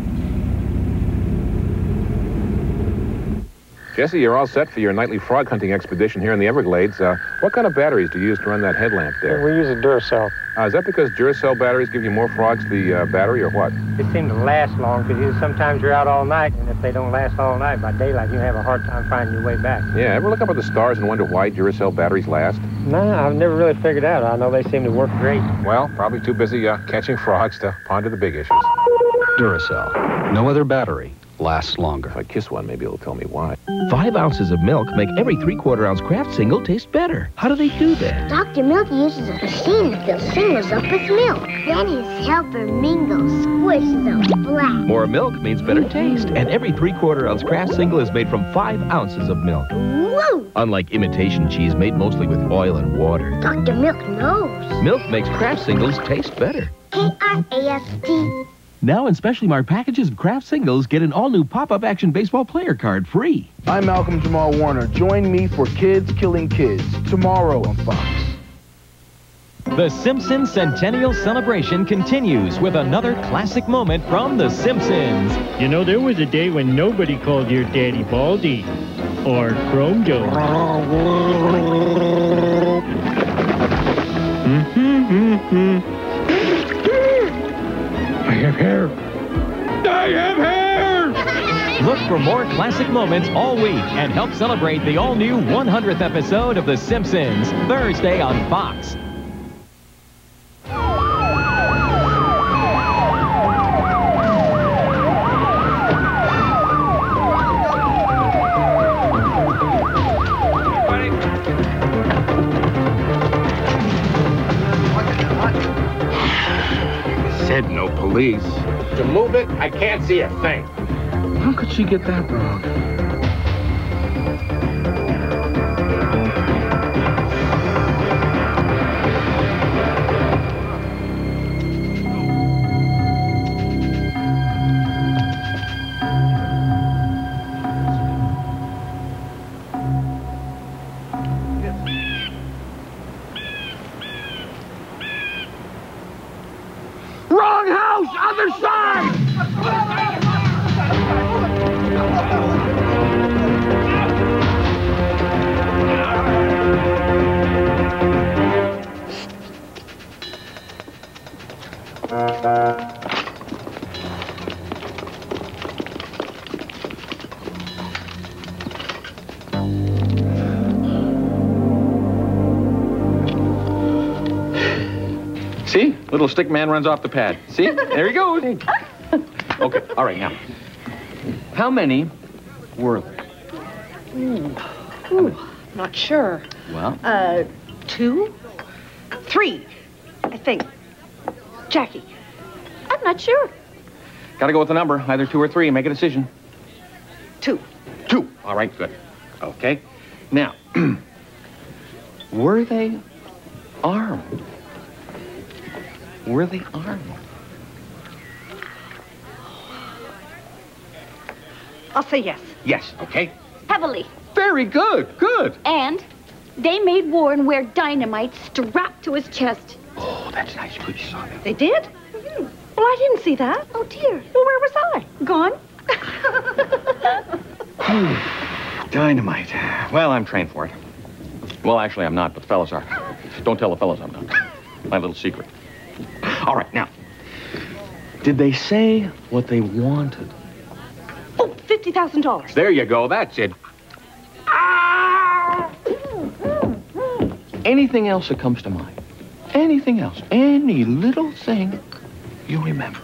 Jesse, you're all set for your nightly frog hunting expedition here in the Everglades. Uh, what kind of batteries do you use to run that headlamp there? We use a Duracell. Uh, is that because Duracell batteries give you more frogs the uh, battery, or what? They seem to last long because sometimes you're out all night, and if they don't last all night, by daylight you have a hard time finding your way back. Yeah, ever look up at the stars and wonder why Duracell batteries last? No, I've never really figured out. I know they seem to work great. Well, probably too busy uh, catching frogs to ponder the big issues. Duracell. No other battery lasts longer. If I kiss one, maybe it'll tell me why. Five ounces of milk make every three-quarter ounce Kraft single taste better. How do they do that? Doctor Milk uses a machine to fill singles up with milk. Then his helper Mingo squishes them flat. More milk means better taste, and every three-quarter ounce Kraft single is made from five ounces of milk. Woo! Unlike imitation cheese made mostly with oil and water. Doctor Milk knows. Milk makes Kraft singles taste better. K R A F T. Now in specially marked packages of Kraft singles, get an all-new pop-up action baseball player card free. I'm Malcolm Jamal Warner. Join me for Kids Killing Kids tomorrow on Fox. The Simpsons Centennial Celebration continues with another classic moment from The Simpsons. You know, there was a day when nobody called your daddy Baldy or Chrome Joe. Mm-hmm, mm-hmm. I have hair. I have hair! Look for more classic moments all week and help celebrate the all-new one hundredth episode of The Simpsons, Thursday on Fox. Said no police. To move it, I can't see a thing. How could she get that wrong? Wrong house! Other side! See? Little stick man runs off the pad. See? There he goes. Okay, all right, now. How many were there? Ooh. Ooh, not sure. Well? Uh, two? Three, I think. Jackie. I'm not sure. Gotta go with the number. Either two or three. Make a decision. Two. Two. All right, good. Okay. Now, were they armed? Were they armed? I'll say yes. Yes, okay. Heavily. Very good, good. And they made Warren wear dynamite strapped to his chest. Oh, that's nice. Good, you saw that. They did? Mm-hmm. Well, I didn't see that. Oh, dear. Well, where was I? Gone? Dynamite. Well, I'm trained for it. Well, actually, I'm not, but the fellas are. Don't tell the fellas I'm not. My little secret. All right, now, did they say what they wanted? Oh, fifty thousand dollars. There you go. That's it. Anything else that comes to mind? Anything else? Any little thing you remember?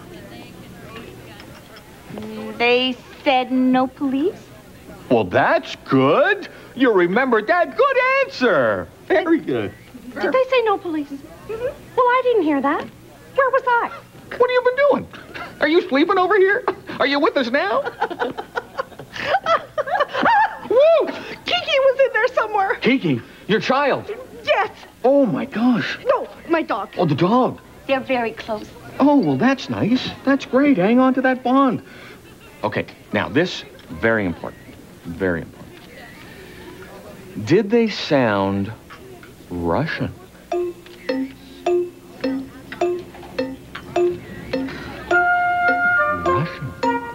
They said no police? Well, that's good. You remembered that. Good answer. Very good. Did they say no police? Mm-hmm. Well, I didn't hear that. Where was I? What have you been doing? Are you sleeping over here? Are you with us now? Woo! Kiki was in there somewhere. Kiki, your child. Yes. Oh, my gosh. No, my dog. Oh, the dog. They're very close. Oh, well, that's nice. That's great. Hang on to that bond. Okay, now this, very important. Very important. Did they sound Russian? Russian.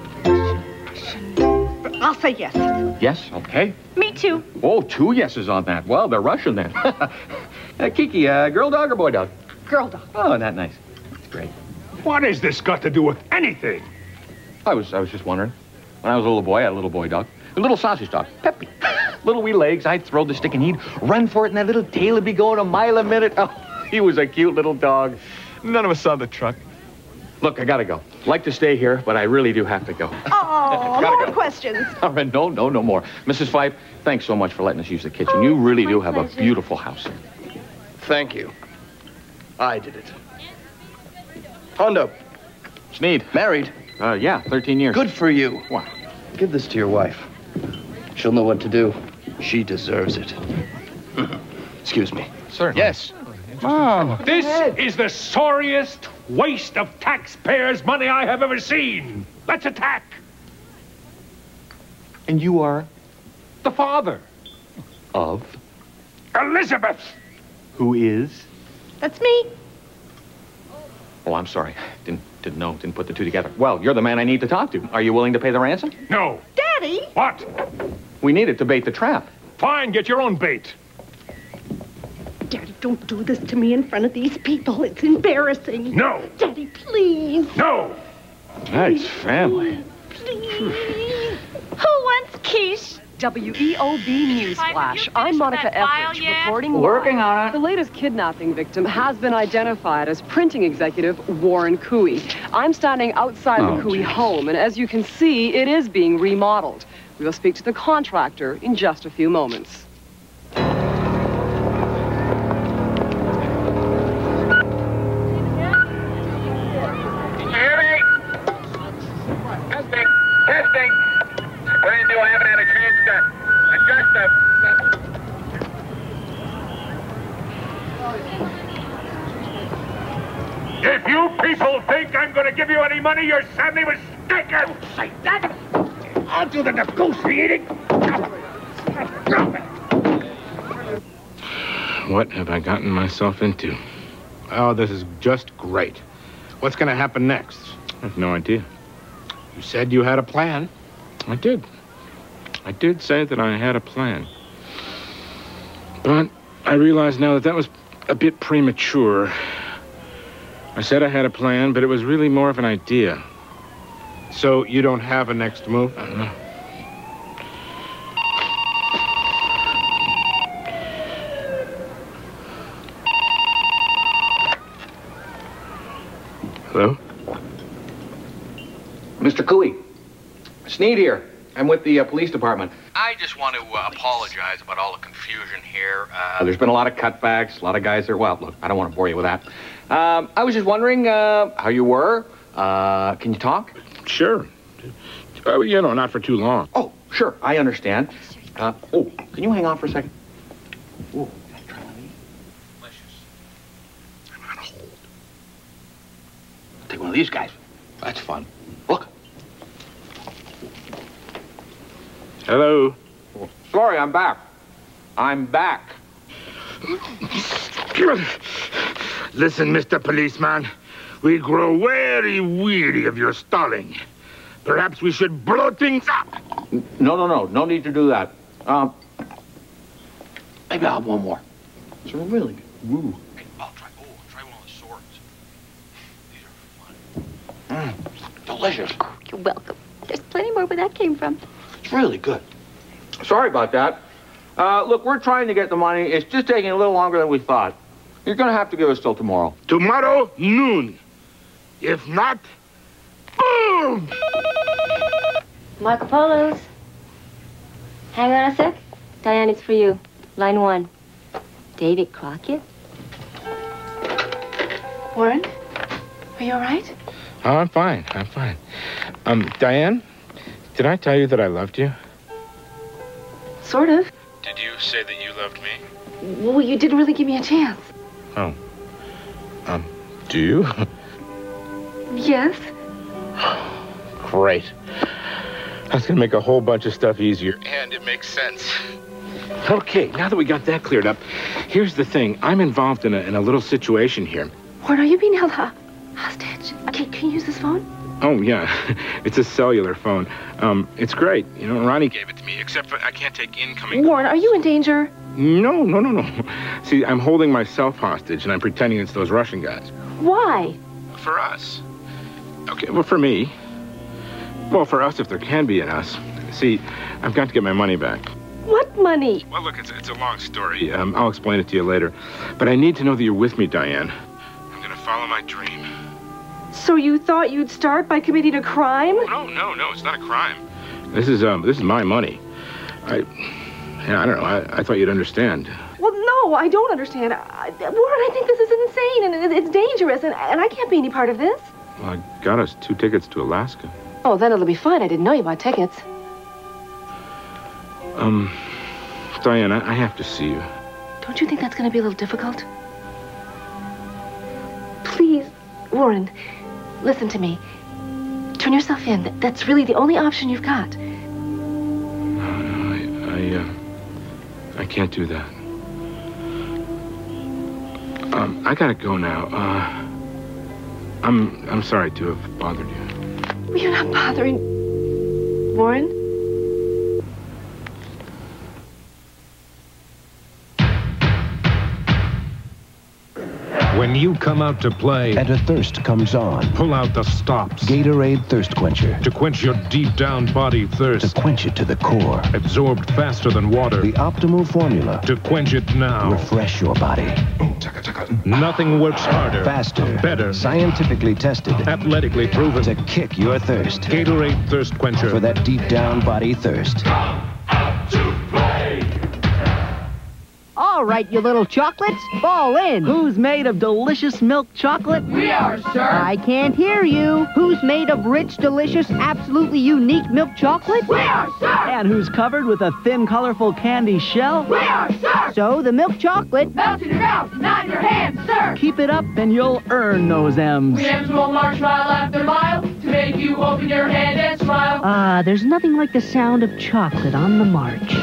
I'll say yes. Yes, okay. Me too. Oh, two yeses on that. Well, they're Russian then. uh, Kiki, uh, girl dog or boy dog? Girl dog. Oh, not nice. That's great. What has this got to do with anything? I was, I was just wondering. When I was a little boy, I had a little boy dog. A little sausage dog, Peppy. Little wee legs, I'd throw the stick and he'd run for it and that little tail would be going a mile a minute. Oh, he was a cute little dog. None of us saw the truck. Look, I gotta go. Like to stay here, but I really do have to go. Oh, Gotta more go. questions. All right, no, no, no more. Missus Fife, thanks so much for letting us use the kitchen. Oh, you really do my have pleasure. a beautiful house. Thank you. I did it. Hondo. Sneed. Married? Uh, yeah, thirteen years. Good for you. Wow. Give this to your wife. She'll know what to do. She deserves it. Excuse me. Sir. Yes. Oh, this is the sorriest waste of taxpayers' money I have ever seen. Let's attack. And you are? The father. Of? Elizabeth. Who is? That's me. Oh, I'm sorry. Didn't, didn't know, didn't put the two together. Well, you're the man I need to talk to. Are you willing to pay the ransom? No. Daddy. What? We need it to bait the trap. Fine, get your own bait. Daddy, don't do this to me in front of these people. It's embarrassing. No. Daddy, please. No. Nice family. Please. Who wants quiche? W E O B Newsflash. I'm Monica Etheridge, reporting Working live. on it. The latest kidnapping victim has been identified as printing executive Warren Cooey. I'm standing outside Oh, the Cooey geez. home, and as you can see, it is being remodeled. We will speak to the contractor in just a few moments. Testing, testing. Brand new, I haven't had a chance to adjust the... If you people think I'm going to give you any money, you're sadly mistaken. Say that. I'll do the negotiating. What have I gotten myself into? Oh, this is just great. What's going to happen next? I have no idea. You said you had a plan. I did. I did say that I had a plan. But I realize now that that was a bit premature. I said I had a plan, but it was really more of an idea. So you don't have a next move? I don't know. Hello? Mister Cooey. Sneed here. I'm with the uh, police department. I just want to uh, apologize about all the confusion here. Uh, Uh, there's been a lot of cutbacks, a lot of guys there. Well, look, I don't want to bore you with that. Um, I was just wondering uh, how you were. Uh, can you talk? Sure. Uh, you know, not for too long. Oh, sure. I understand. Uh, oh, can you hang on for a second? Oh, can I try one of these? I'm on hold. Take one of these guys. That's fun. Look. Hello? Oh, sorry, I'm back. I'm back. Listen, Mister Policeman, we grow very weary of your stalling. Perhaps we should blow things up. No, no, no. No need to do that. Um, maybe I'll have one more. It's really good. Ooh. hey, I'll try. Oh, try one of the swords. These are fun. Mm, delicious. You're welcome. There's plenty more where that came from. It's really good. Sorry about that. Uh, look, we're trying to get the money. It's just taking a little longer than we thought. You're going to have to give us till tomorrow. Tomorrow, noon. If not, boom! Marco Polo's. Hang on a sec. Diane, it's for you. Line one. David Crockett. Warren, are you all right? Oh, I'm fine. I'm fine. Um, Diane, did I tell you that I loved you? Sort of. Did you say that you loved me? Well, you didn't really give me a chance. Oh. Um, do you? Yes. Great. That's going to make a whole bunch of stuff easier, and it makes sense. Okay, now that we got that cleared up, here's the thing. I'm involved in a, in a little situation here. Warren, are you being held ho hostage? Can, can you use this phone? Oh, yeah. It's a cellular phone. Um, it's great. You know, Ronnie gave it to me, except for I can't take incoming... Warren, are you in danger? No, no, no, no. See, I'm holding myself hostage, and I'm pretending it's those Russian guys. Why? For us. Okay, well, for me. Well, for us, if there can be an us. See, I've got to get my money back. What money? Well, look, it's, it's a long story. Um, I'll explain it to you later. But I need to know that you're with me, Diane. I'm going to follow my dream. So you thought you'd start by committing a crime? Oh, no, no, no, it's not a crime. This is, um, this is my money. I, yeah, I don't know, I, I thought you'd understand. Well, no, I don't understand. I, Warren, I think this is insane, and it, it's dangerous, and, and I can't be any part of this. Well, I got us two tickets to Alaska. Oh, then it'll be fine. I didn't know you bought tickets. Um, Diane, I, I have to see you. Don't you think that's going to be a little difficult? Please, Warren, listen to me. Turn yourself in. That, that's really the only option you've got. No, no, I, I, uh, I can't do that. Um, I gotta go now. Uh, I'm, I'm sorry to have bothered you. You're not bothering... Warren? When you come out to play... And a thirst comes on. Pull out the stops. Gatorade Thirst Quencher. To quench your deep-down body thirst. To quench it to the core. Absorbed faster than water. The optimal formula. To quench it now. Refresh your body. Nothing works harder. Faster. Better. Scientifically tested. Athletically proven. To kick your thirst. Gatorade Thirst Quencher. For that deep-down body thirst. All right, you little chocolates, fall in. Who's made of delicious milk chocolate? We are, sir. I can't hear you. Who's made of rich, delicious, absolutely unique milk chocolate? We are, sir. And who's covered with a thin, colorful candy shell? We are, sir. So the milk chocolate... Melt in your mouth, not in your hands, sir. Keep it up and you'll earn those M's. We M's will march mile after mile to make you open your hand and smile. Ah, uh, there's nothing like the sound of chocolate on the march.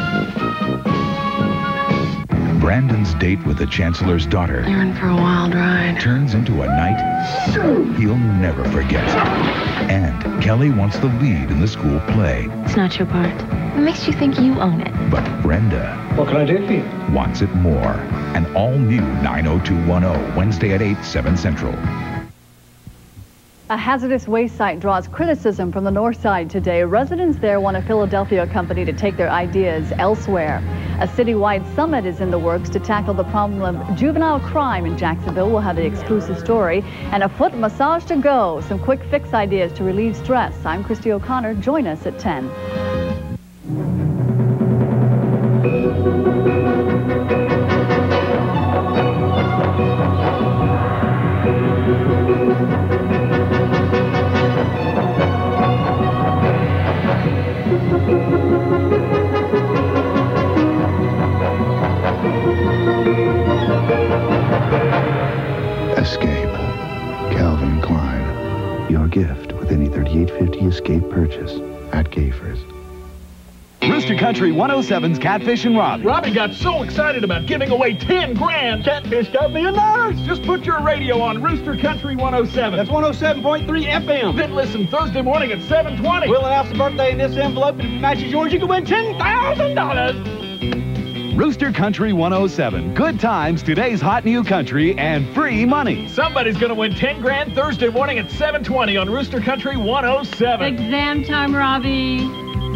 Brandon's date with the Chancellor's daughter You're in for a wild ride. turns into a night he'll never forget. And Kelly wants the lead in the school play. It's not your part. It makes you think you own it. But Brenda... What can I do for you? ...wants it more. An all-new nine oh two one oh, Wednesday at eight, seven Central. A hazardous waste site draws criticism from the north side today. Residents there want a Philadelphia company to take their ideas elsewhere. A citywide summit is in the works to tackle the problem of juvenile crime in Jacksonville. We'll have the exclusive story. And a foot massage to go. Some quick fix ideas to relieve stress. I'm Christy O'Connor. Join us at ten. Escape. Calvin Klein. Your gift with any thirty-eight fifty Escape purchase at Gaffer's. Rooster Country one oh seven's Catfish and Robbie. Robbie got so excited about giving away ten grand. Catfish got me a nurse. Just put your radio on Rooster Country one oh seven. That's one oh seven point three F M. Then listen Thursday morning at seven twenty. We'll announce the birthday in this envelope, and if it matches yours, you can win ten thousand dollars. Rooster Country one oh seven. Good times, today's hot new country, and free money. Somebody's going to win ten grand Thursday morning at seven twenty on Rooster Country one oh seven. Exam time, Robbie.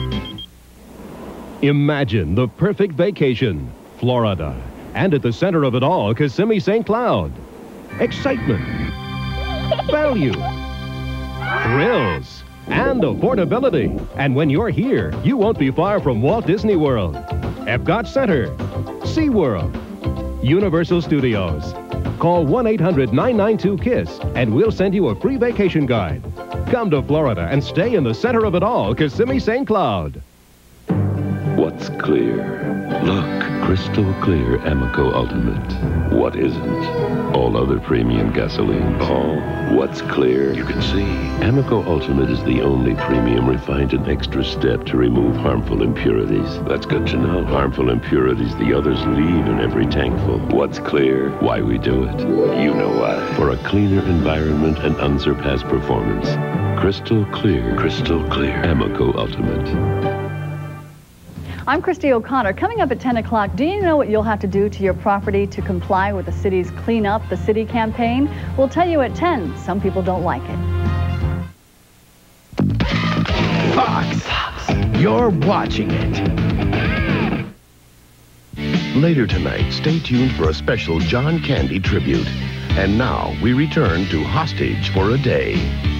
Imagine the perfect vacation. Florida. And at the center of it all, Kissimmee Saint Cloud. Excitement. Value. Thrills. And affordability. And when you're here, you won't be far from Walt Disney World, Epcot Center, SeaWorld, Universal Studios. Call one eight hundred nine nine two KISS and we'll send you a free vacation guide. Come to Florida and stay in the center of it all, Kissimmee Saint Cloud. What's clear? Look, crystal clear Amoco Ultimate. What isn't? all other premium gasoline. Oh, what's clear? You can see. Amoco Ultimate is the only premium refined an extra step to remove harmful impurities. That's good to know. Harmful impurities the others leave in every tankful. What's clear? Why we do it. You know why. For a cleaner environment and unsurpassed performance. Crystal clear. Crystal clear. Amoco Ultimate. I'm Christy O'Connor. Coming up at ten o'clock, do you know what you'll have to do to your property to comply with the city's Clean Up the City campaign? We'll tell you at ten. Some people don't like it. Fox, you're watching it. Later tonight, stay tuned for a special John Candy tribute. And now, we return to Hostage for a Day.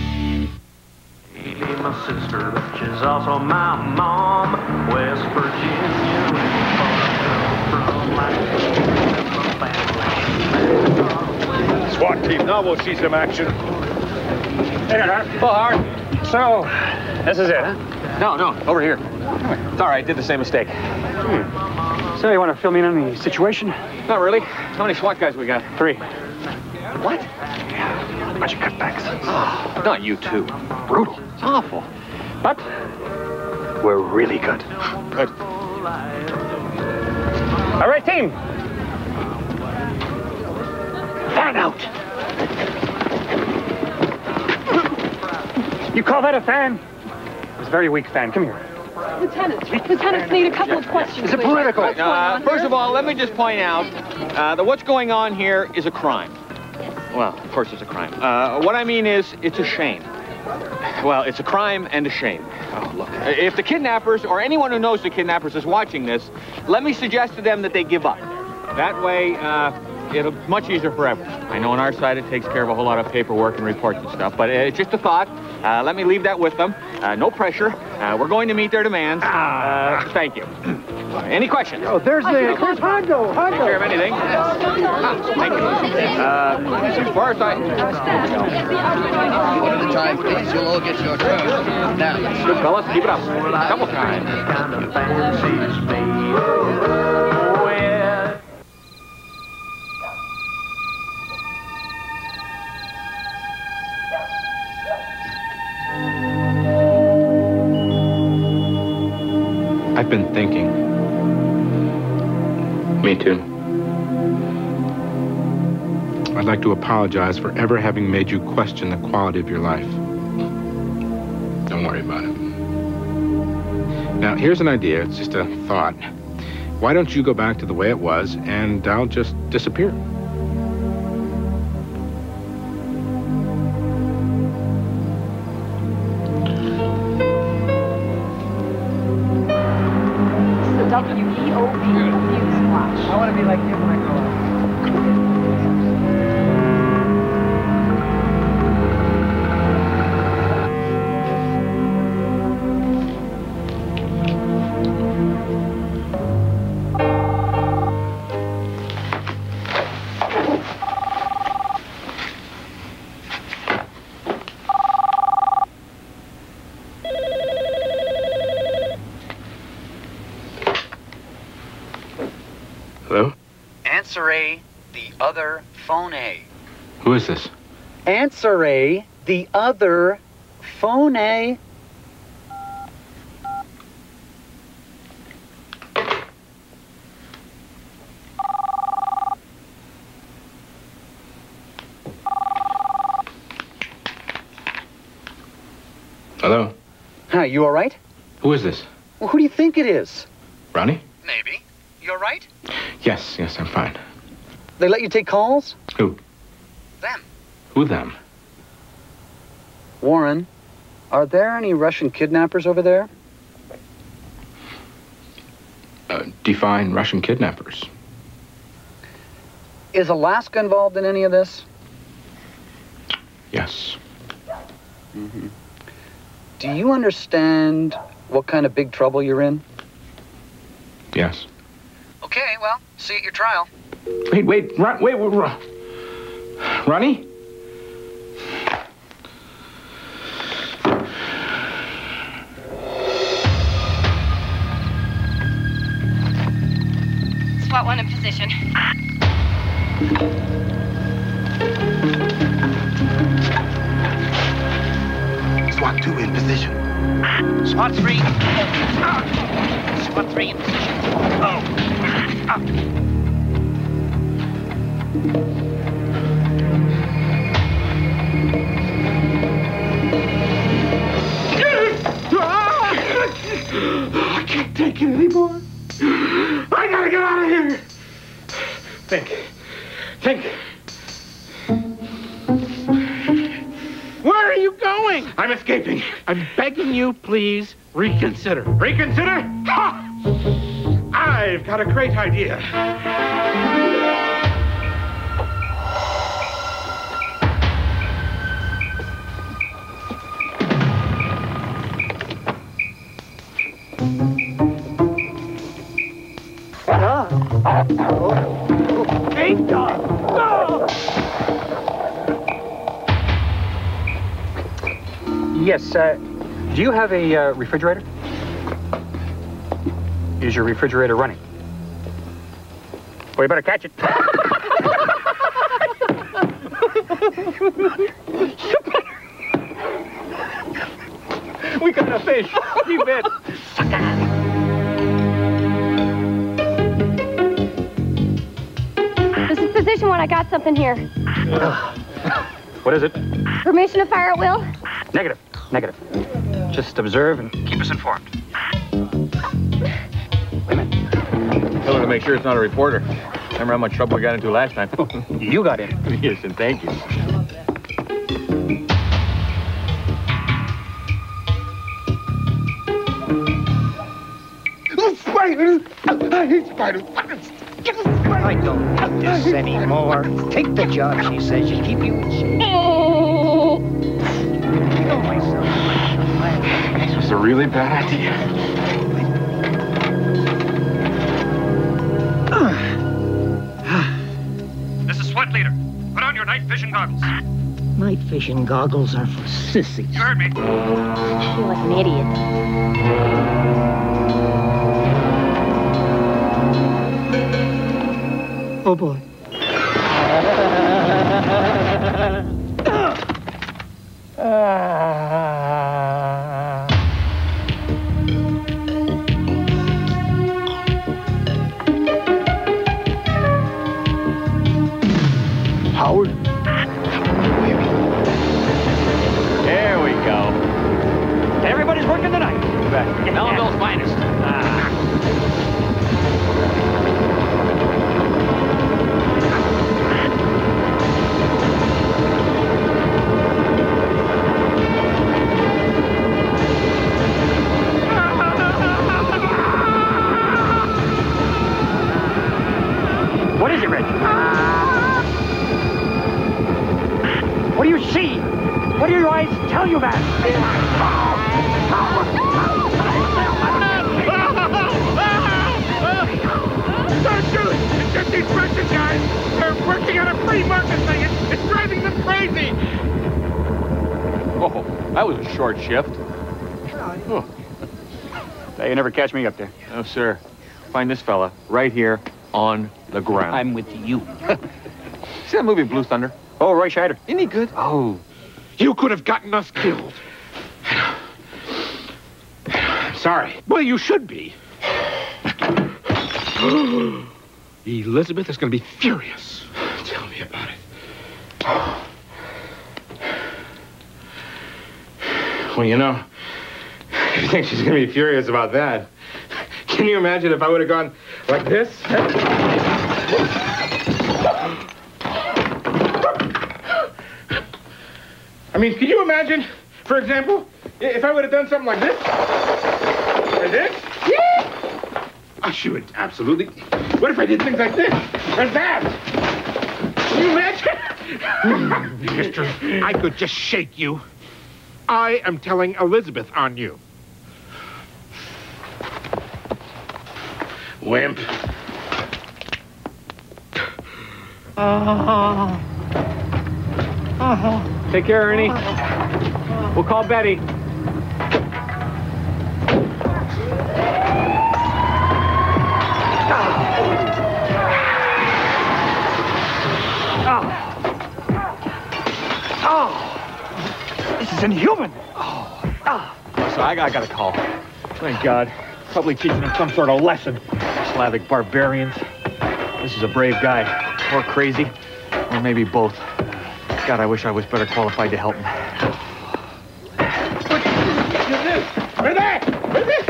My sister, she's also my mom, West Virginia, SWAT team, now we'll see some action. Hey, Howard. Well, Howard. So, this is it, huh? No, no, over here. It's all right, did the same mistake. Hmm. So, you want to fill me in on the situation? Not really. How many SWAT guys we got? Three. What? Yeah, a bunch of cutbacks. Oh, not you two. Brutal. It's awful. But we're really good. Good. All right, team. Fan out. You call that a fan? It was a very weak fan. Come here. Lieutenant, Lieutenant, need a couple of questions. Is it political? Uh, first of all, let me just point out uh, that what's going on here is a crime. Well, of course it's a crime. Uh, what I mean is, it's a shame. Well, it's a crime and a shame. Oh, look. If the kidnappers, or anyone who knows the kidnappers is watching this, let me suggest to them that they give up. That way, uh, it'll be much easier for everyone. I know on our side it takes care of a whole lot of paperwork and reports and stuff, but it's just a thought. Uh, let me leave that with them. Uh, no pressure. Uh, we're going to meet their demands. Uh, thank you. Any questions? Oh, there's the... There's Hondo. Hondo. Take care of anything. Ah, thank you. Uh, as far as I... One at a time, please. You'll all get your turn. Now. Good fellas. Keep it up. Double time. I've been thinking. Me too. I'd like to apologize for ever having made you question the quality of your life. Don't worry about it. Now, here's an idea. It's just a thought. Why don't you go back to the way it was, and I'll just disappear? W E O B, Fuse Flash. I want to be like him when I grow up. Hello? Answer A, the other phone A. Who is this? Answer A, the other phone A. Hello? Hi, you all right? Who is this? Well, who do you think it is? Ronnie? Maybe. You all right? Yes, yes, I'm fine. They let you take calls? Who? Them. Who them? Warren, are there any Russian kidnappers over there? Uh, define Russian kidnappers. Is Alaska involved in any of this? Yes. Mm-hmm. Do you understand what kind of big trouble you're in? Yes. Okay, well, see you at your trial. Wait, wait, Ron, wait, wait, Ron. Ronnie? SWAT one in position. position. SWAT three. SWAT three in position. Oh. I can't take it anymore. I gotta get out of here. Think. Think. Where are you going? I'm escaping. I'm begging you, please, reconsider. Reconsider? Ha! I've got a great idea. Hey, dog! No! Yes, uh, do you have a uh, refrigerator? Is your refrigerator running? Well, you better catch it. We got a fish. You bet. This is position one. I got something here. What is it? Permission to fire at will? Negative. Negative. Just observe and keep us informed. Wait a minute. Tell her to make sure it's not a reporter. Remember how much trouble we got into last time? You got in. Yes, and thank you. Oh, spiders! I hate spiders. I don't need this anymore. Take the job, she says. She'll keep you in shape. Kill myself. This is a really bad idea. This is SWAT leader. Put on your night vision goggles. Night vision goggles are for sissies. You heard me. I feel like an idiot. Oh, boy. Howard? There we go. Everybody's working tonight. Melville's finest. What is it, Reg? What do you see? What do your eyes tell you, man? Don't shoot! It's just these Russian guys. They're working on a free market thing. It's, it's driving them crazy. Oh, that was a short shift. Oh. Hey, you never catch me up there. No, sir. Find this fella right here on the ground. I'm with you. See that movie Blue Thunder? Oh, Roy Scheider. Isn't he good? Oh. You could have gotten us killed. I'm sorry. Well, you should be. Elizabeth is going to be furious. Tell me about it. Well, you know, if you think she's going to be furious about that, can you imagine if I would have gone like this? I mean, can you imagine, for example, if I would have done something like this? Or this? Yeah! Oh, she would absolutely. What if I did things like this? Or that? Can you imagine? Mister, I could just shake you. I am telling Elizabeth on you. Wimp. Uh-huh. Uh-huh. Take care, Ernie. We'll call Betty. Oh. Oh. This is inhuman. Oh. Oh. So I, I got a call. Thank God. Probably teaching him some sort of lesson. Slavic barbarians. This is a brave guy. Or crazy. Or maybe both. God, I wish I was better qualified to help him. Where there? Where there?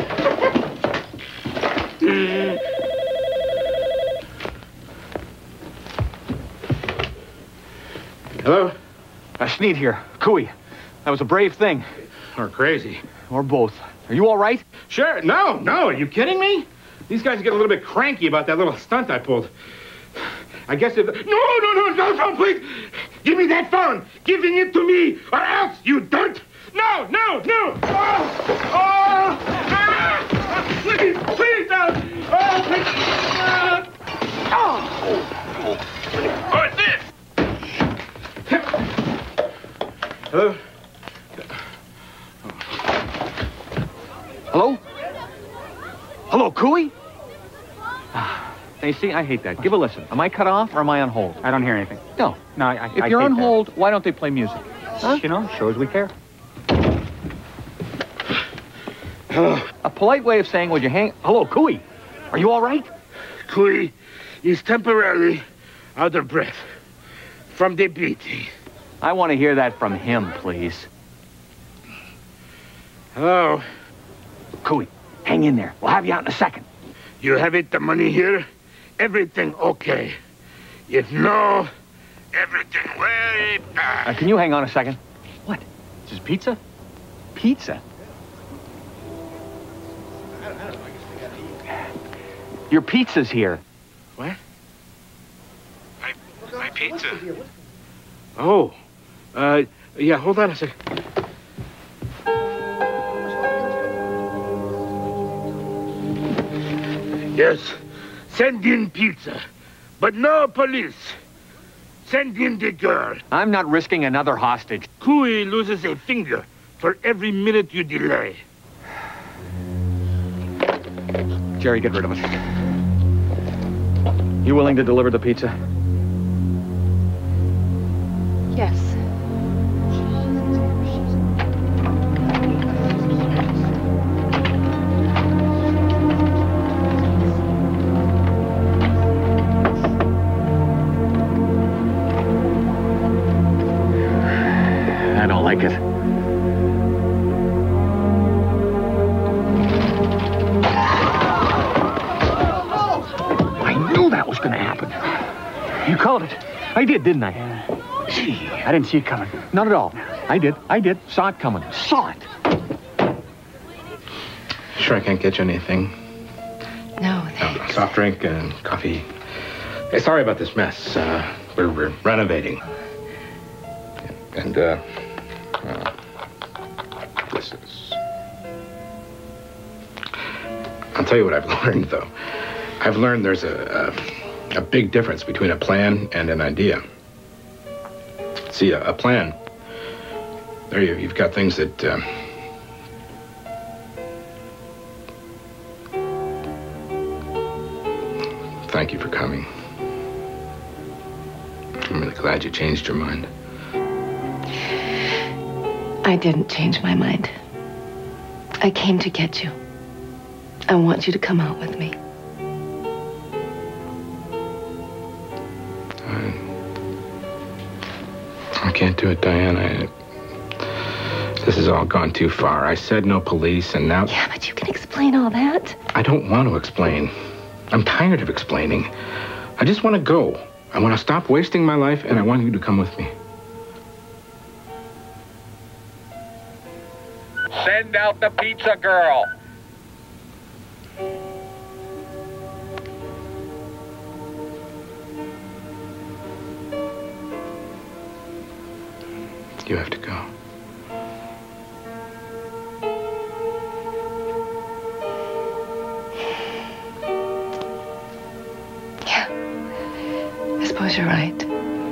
Hello? Uh, Sneed here. Cooey. That was a brave thing. Or crazy. Or both. Are you all right? Sure. No, no. Are you kidding me? These guys get a little bit cranky about that little stunt I pulled. I guess if... No, no, no, no, no, please. Give me that phone. Giving it to me, or else, you dirt. No, no, no. Oh, oh, ah, please, please, no. Oh, please. Oh. What's this? Hello? Hello? Hello, Cooey? Now, you see, I hate that. Give a listen. Am I cut off or am I on hold? I don't hear anything. No. No, I, I If I you're hate on that. hold, why don't they play music? Huh? You know, shows we care. A polite way of saying, would you hang... Hello, Cooey. Are you all right? Cooey is temporarily out of breath from the beating. I want to hear that from him, please. Hello? Cooey, hang in there. We'll have you out in a second. You have it, the money here? Everything okay. If no, everything way bad. Uh, can you hang on a second? What? This is pizza? Pizza? Your pizza's here. What? My, my pizza. Oh. Uh, yeah, hold on a second. Yes, send in pizza, but no police. Send in the girl. I'm not risking another hostage. Cooey loses a finger for every minute you delay. Jerry, get rid of it. You willing to deliver the pizza? Yes. I don't like it. I knew that was going to happen. You called it. I did, didn't I? Gee, I didn't see it coming. Not at all. I did. I did. Saw it coming. Saw it. Sure I can't get you anything? No, thanks. Uh, soft drink and coffee. Hey, sorry about this mess. Uh, we're, we're renovating. And, uh, uh, this is... I'll tell you what I've learned, though. I've learned there's a, a, a big difference between a plan and an idea. See, a, a plan, there you, you've got things that... Uh, thank you for coming. I'm really glad you changed your mind. I didn't change my mind. I came to get you. I want you to come out with me. I, I can't do it, Diane. I, this has all gone too far. I said no police, and now... Yeah, but you can explain all that. I don't want to explain. I'm tired of explaining. I just want to go. I want to stop wasting my life, and I want you to come with me. Send out the pizza girl. You have to go. Yeah. I suppose you're right.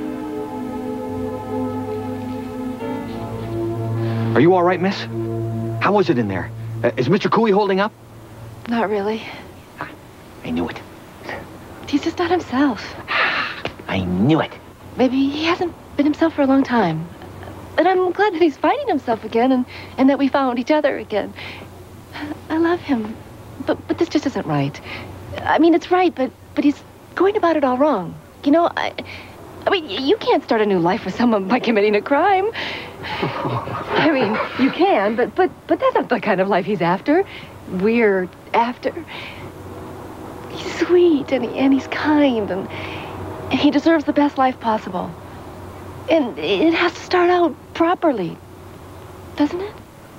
Are you all right, miss? How was it in there? Uh, is Mister Cooey holding up? Not really. I knew it. He's just not himself. I knew it. Maybe he hasn't been himself for a long time. and I'm glad that he's finding himself again, and, and that we found each other again. I love him, but but this just isn't right. I mean, it's right, but but he's going about it all wrong. You know, I, I mean, you can't start a new life with someone by committing a crime. I mean, you can, but but but that's not the kind of life he's after. We're after. He's sweet, and he, and he's kind, and, and he deserves the best life possible. And it has to start out properly, doesn't it?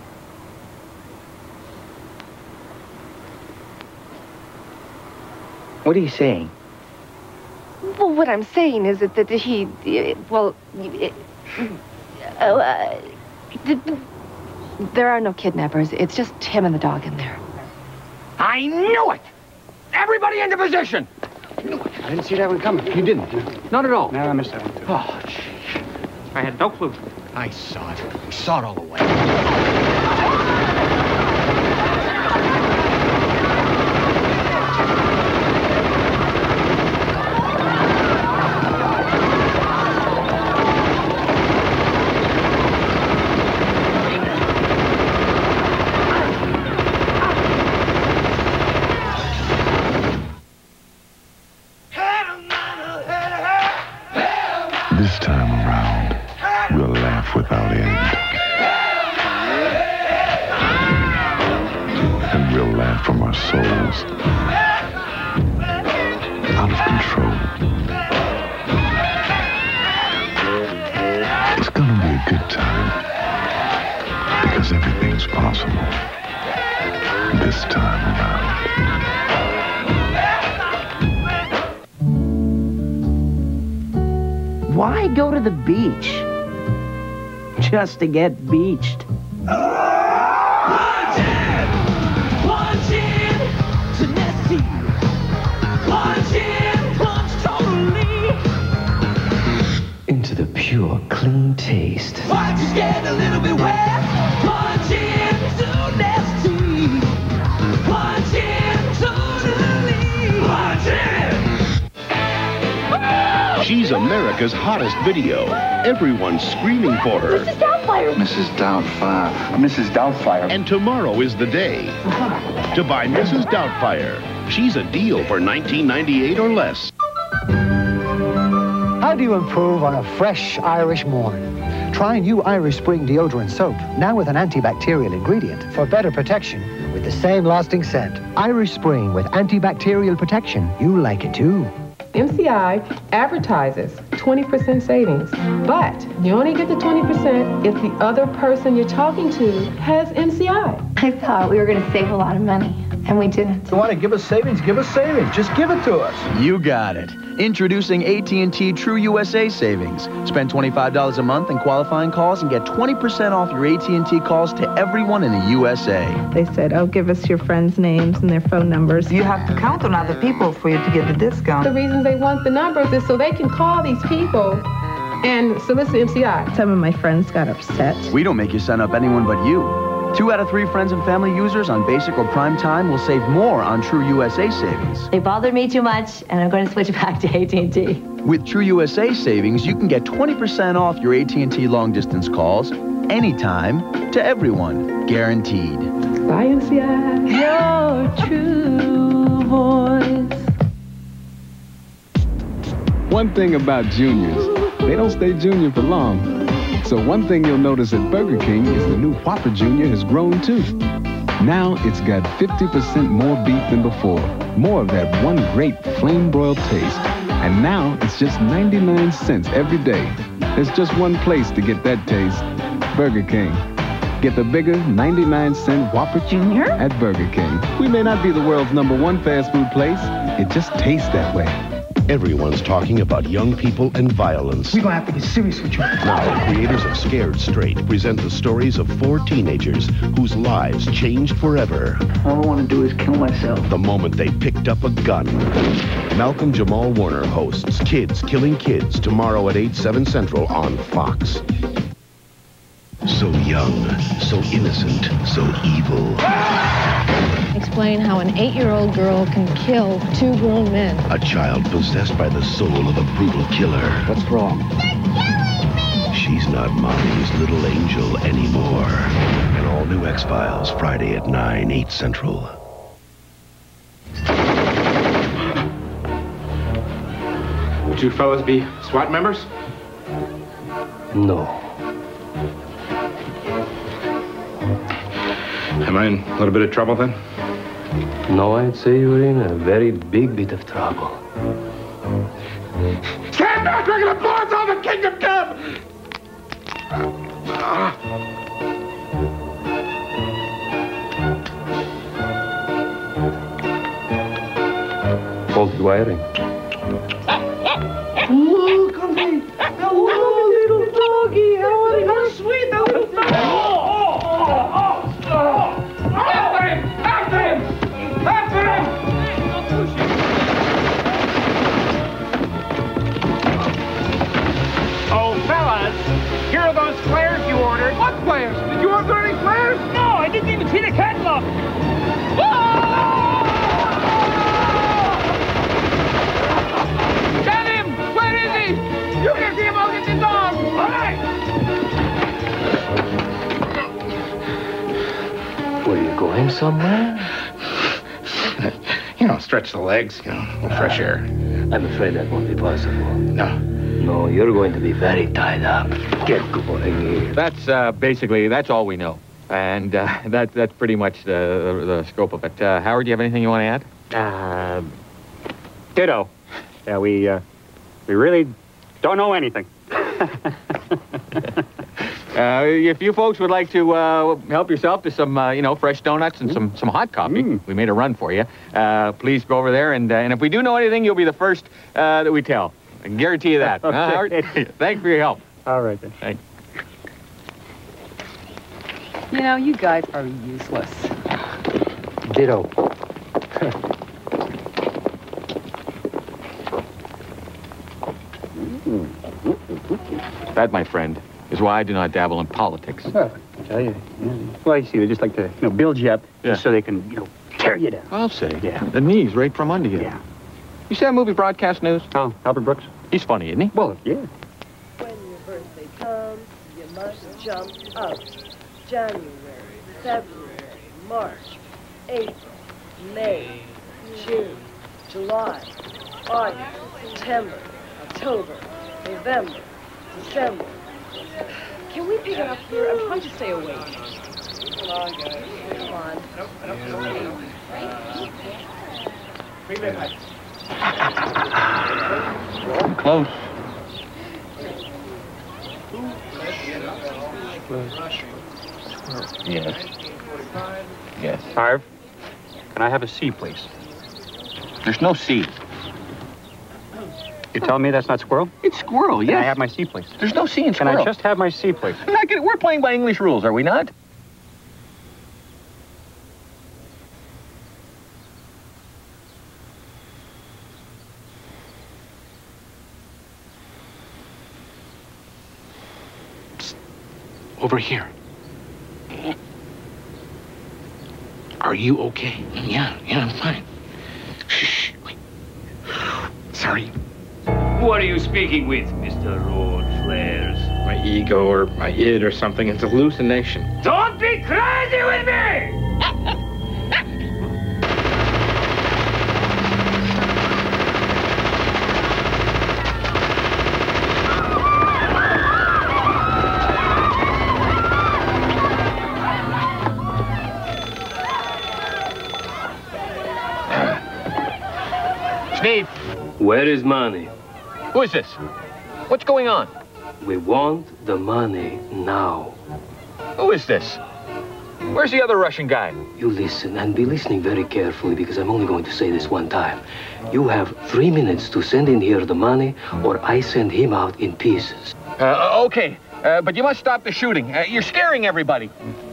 What are you saying? Well, what I'm saying is that, that he, uh, well, uh, uh, there are no kidnappers. It's just him and the dog in there. I knew it! Everybody into position! I didn't see that one coming. You didn't? Not at all. No, I missed that one, too. Oh, gee. I had no clue. I saw it. We saw it all the way. This time around, we'll laugh without end. And we'll laugh from our souls. Out of control. It's gonna be a good time. Because everything's possible. This time around. Why go to the beach? Just to get beached. Into the pure, clean taste. Why'd you get a little bit wet? Plunge into nasty. Plunge in totally. Plunge in. She's America's hottest video. Everyone's screaming for her. Missus Doubtfire. Missus Doubtfire. Missus Doubtfire. And tomorrow is the day to buy Missus Doubtfire. She's a deal for nineteen ninety-eight or less. How do you improve on a fresh Irish morn? Try new Irish Spring deodorant soap, now with an antibacterial ingredient for better protection with the same lasting scent. Irish Spring with antibacterial protection. You like it too. M C I advertises twenty percent savings, but you only get the twenty percent if the other person you're talking to has M C I. I thought we were going to save a lot of money, and we didn't. You want to give us savings? Give us savings. Just give it to us. You got it. Introducing A T and T True U S A Savings. Spend twenty-five dollars a month in qualifying calls and get twenty percent off your A T and T calls to everyone in the U S A. They said, oh, give us your friends' names and their phone numbers. You have to count on other people for you to get the discount. The reason they want the numbers is so they can call these people and solicit M C I. Some of my friends got upset. We don't make you sign up anyone but you. Two out of three friends and family users on basic or prime time will save more on True U S A Savings. They bothered me too much, and I'm going to switch back to A T and T. With True U S A Savings, you can get twenty percent off your A T and T long-distance calls, anytime, to everyone, guaranteed. Bye, M C I. Your true voice. One thing about juniors, they don't stay junior for long. So one thing you'll notice at Burger King is the new Whopper Junior has grown too. Now it's got fifty percent more beef than before. More of that one great flame-broiled taste. And now it's just ninety-nine cents every day. There's just one place to get that taste. Burger King. Get the bigger ninety-nine cent Whopper Junior at Burger King. We may not be the world's number one fast food place. It just tastes that way. Everyone's talking about young people and violence. We're going to have to get serious with you. Now, creators of Scared Straight present the stories of four teenagers whose lives changed forever. All I want to do is kill myself. The moment they picked up a gun. Malcolm Jamal Warner hosts Kids Killing Kids tomorrow at eight, seven Central on Fox. So young, so innocent, so evil. Explain how an eight-year-old girl can kill two grown men. A child possessed by the soul of a brutal killer. What's wrong? She She's not Mommy's little angel anymore. An all-new X-Files, Friday at nine, eight Central. Would you fellas be SWAT members? No. Am I in a little bit of trouble then? No, I'd say you're in a very big bit of trouble. Stand back! We're gonna blow us all the kingdom come! Faulty wiring. Look at me! Oh, little doggy! How, how sweet the little dog! Oh, oh, oh, oh, oh. After him! After him! After him! Oh, fellas, here are those flares you ordered. What flares? Did you order any flares? No, I didn't even see the catalog. Get him! Where is he? You can see him, I'll get the dog! All right! Were you going somewhere? You know, stretch the legs, you know, fresh air. I'm afraid that won't be possible. No. No, you're going to be very tied up. Get going. That's uh, basically, that's all we know. And uh, that, that's pretty much the, the, the scope of it. Uh, Howard, do you have anything you want to add? Uh, ditto. Yeah, we, uh, we really don't know anything. Uh, if you folks would like to uh, help yourself to some, uh, you know, fresh donuts and some, some hot coffee, mm. we made a run for you, uh, please go over there. And, uh, and if we do know anything, you'll be the first uh, that we tell. I can guarantee you that. Okay. Uh, Howard? Thanks for your help. All right, then. Thanks. You know, you guys are useless. Ditto. That, my friend, is why I do not dabble in politics. Well, I tell you, yeah. Well, you see, they just like to, you know, build you up Yeah. just so they can, you know, tear you down. I'll say. Yeah. The knees right from under you. Yeah. You see that movie Broadcast News? Oh, Albert Brooks? He's funny, isn't he? Well, yeah. When your birthday comes, you must jump up. January, February, March, April, May, June, July, August, September, October, November, December. Can we pick it up here? I'm trying to stay awake. Come on, guys. Come on. Nope, nope, nope. Close. Yes. Yes. Harv, can I have a C, please? There's no C. You tell me that's not squirrel? It's squirrel, yes. Can I have my C, please? There's no C in Can squirrel. I just have my C, please? I'm not kidding. We're playing by English rules, are we not? Psst. Over here. Are you okay? Yeah, yeah, I'm fine. Shh, wait. Sorry. Who are you speaking with, Mister Road Flares? My ego or my id or something. It's a hallucination. Don't be crazy with me! Steve. Where is money? Who is this? What's going on? We want the money now. Who is this? Where's the other Russian guy? You listen, and be listening very carefully, because I'm only going to say this one time. You have three minutes to send in here the money, or I send him out in pieces. Uh, okay, uh, but you must stop the shooting. Uh, you're scaring everybody.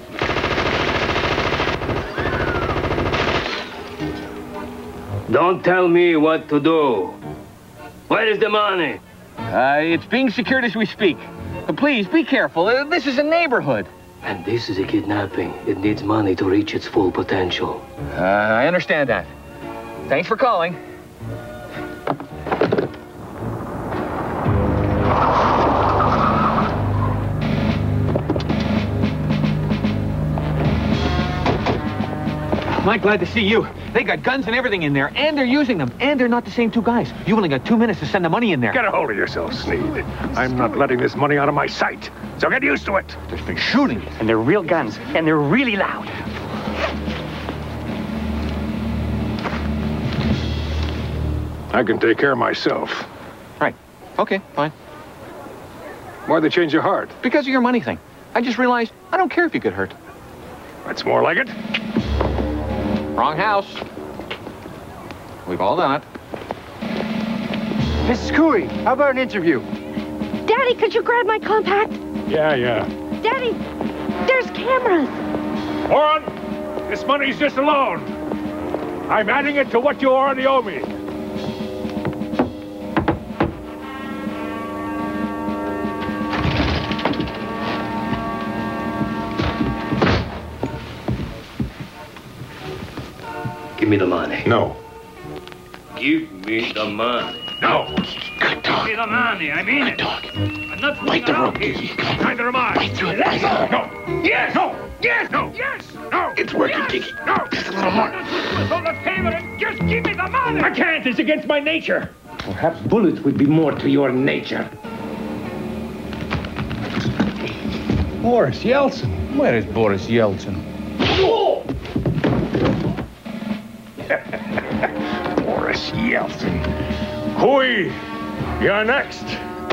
Don't tell me what to do. Where is the money? Uh, it's being secured as we speak. Uh, please, be careful. Uh, this is a neighborhood. And this is a kidnapping. It needs money to reach its full potential. Uh, I understand that. Thanks for calling. Am I glad to see you? They got guns and everything in there, and they're using them, and they're not the same two guys. You only got two minutes to send the money in there. Get a hold of yourself, Sneed. I'm not letting this money out of my sight, so get used to it. There's been shooting. And they're real guns, and they're really loud. I can take care of myself. Right. Okay, fine. Why'd they change your heart? Because of your money thing. I just realized I don't care if you get hurt. That's more like it. Wrong house. We've all done it. Missus Cooey, how about an interview? Daddy, could you grab my compact? Yeah, yeah. Daddy, there's cameras. Warren, this money's just a loan. I'm adding it to what you already owe me. Give me the money. No. Give me the money. No. Good dog. Give me the money. I mean it. Good dog. I'm not Bite the rope, Kiki. Neither am I. Bite through it. Bite No. No. Yes. No. Yes. No. Yes. No. It's working, Yes. Kiki. No. Just a little more. Hold the favor and just give me the money. I can't. It's against my nature. Perhaps bullets would be more to your nature. Boris Yeltsin. Where is Boris Yeltsin? Boris Yeltsin. Cooey, you're next.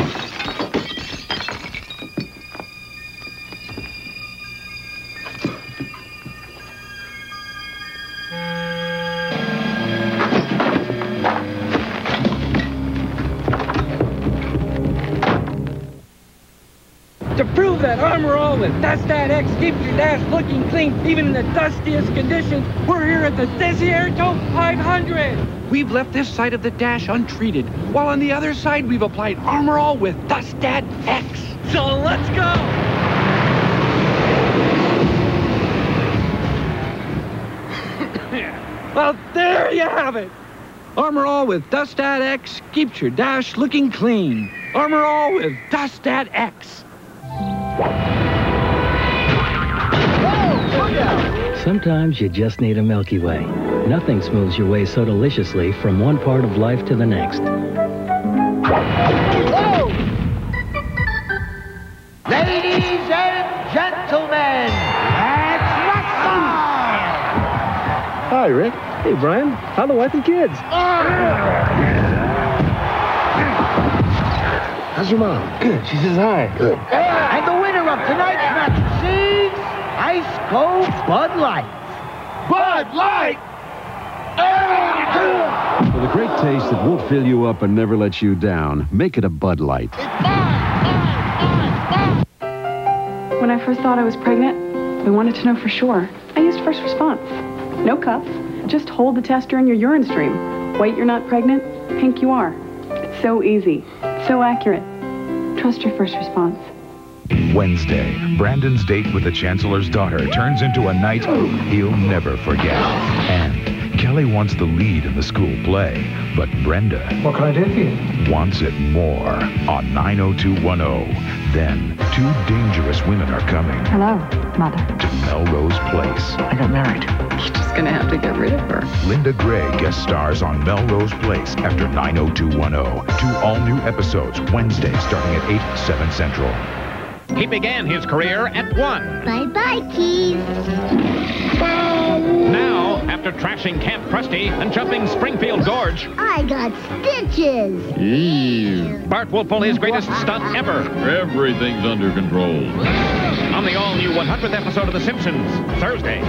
To prove that Armor All with Dust That X keeps your dash looking clean even in the dustiest conditions, we're here at the Desierto five hundred. We've left this side of the dash untreated, while on the other side we've applied Armor All with Dust That X. So let's go! Well, there you have it. Armor All with Dust That X keeps your dash looking clean. Armor All with Dust That X. Sometimes you just need a Milky Way. Nothing smooths your way so deliciously from one part of life to the next. Oh! Ladies and gentlemen, let's wrestle! Hi, Rick. Hey, Brian. How are the wife and kids? How's your mom? Good. She says hi. Good. And the winner of tonight's match receives Ice Cold Bud Light. Bud Light! For the great taste that won't fill you up and never let you down, make it a Bud Light. When I first thought I was pregnant, we wanted to know for sure. I used first response. No cuffs. Just hold the tester in your urine stream. White, you're not pregnant. Pink, you are. It's so easy. So accurate. Trust your first response. Wednesday, Brandon's date with the Chancellor's daughter turns into a night he'll never forget. And Kelly wants the lead in the school play, but Brenda... What can I do for you? ...wants it more on nine oh two one oh. Then, two dangerous women are coming Hello, Mother. to Melrose Place. I got married. You're just gonna have to get rid of her. Linda Gray guest stars on Melrose Place after nine oh two one oh. Two all-new episodes Wednesday starting at eight, seven Central. He began his career at one. Bye-bye, Keith. Now, after trashing Camp Krusty and jumping Springfield Gorge, I got stitches. Bart will pull his greatest stunt ever. Everything's under control. On the all-new one hundredth episode of The Simpsons, Thursday.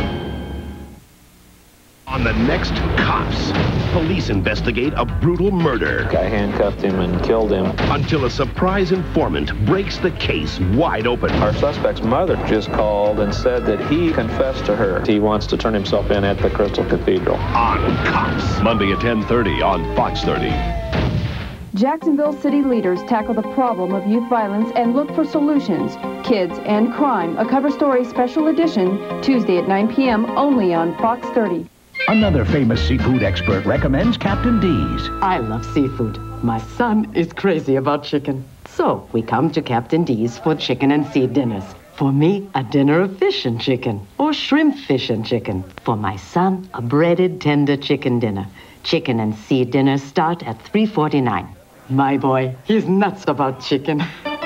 On the next Cops, police investigate a brutal murder. Guy handcuffed him and killed him. Until a surprise informant breaks the case wide open. Our suspect's mother just called and said that he confessed to her. He wants to turn himself in at the Crystal Cathedral. On Cops, Monday at ten thirty on Fox thirty. Jacksonville city leaders tackle the problem of youth violence and look for solutions. Kids and Crime, a cover story special edition, Tuesday at nine p m only on Fox thirty. Another famous seafood expert recommends Captain D's. I love seafood. My son is crazy about chicken. So we come to Captain D's for chicken and sea dinners. For me, a dinner of fish and chicken, or shrimp, fish, and chicken. For my son, a breaded, tender chicken dinner. Chicken and sea dinners start at three forty-nine. My boy, he's nuts about chicken.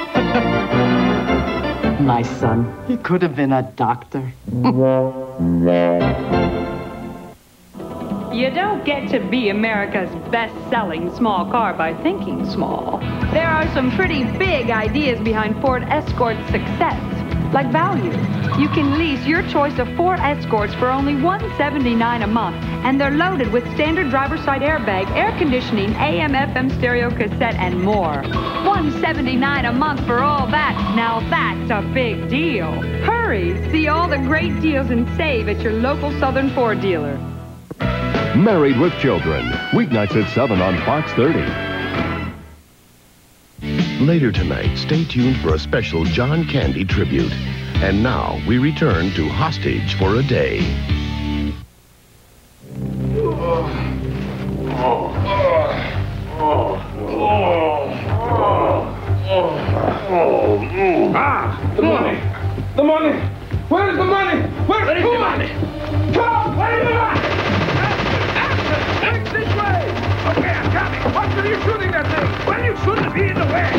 My son, he could have been a doctor. You don't get to be America's best-selling small car by thinking small. There are some pretty big ideas behind Ford Escort's success, like value. You can lease your choice of Ford Escorts for only one hundred seventy-nine dollars a month, and they're loaded with standard driver's side airbag, air conditioning, A M F M stereo cassette, and more. one hundred seventy-nine dollars a month for all that. Now that's a big deal. Hurry, see all the great deals and save at your local Southern Ford dealer. Married with Children, weeknights at seven on Fox thirty. Later tonight, stay tuned for a special John Candy tribute. And now, we return to Hostage for a Day. Ah, the money. The money. Where's the money? Where's the money? Come, where is the money? Action! This way! Okay, I'm coming. Watch where you're shooting that thing. Well, you shouldn't be in the way.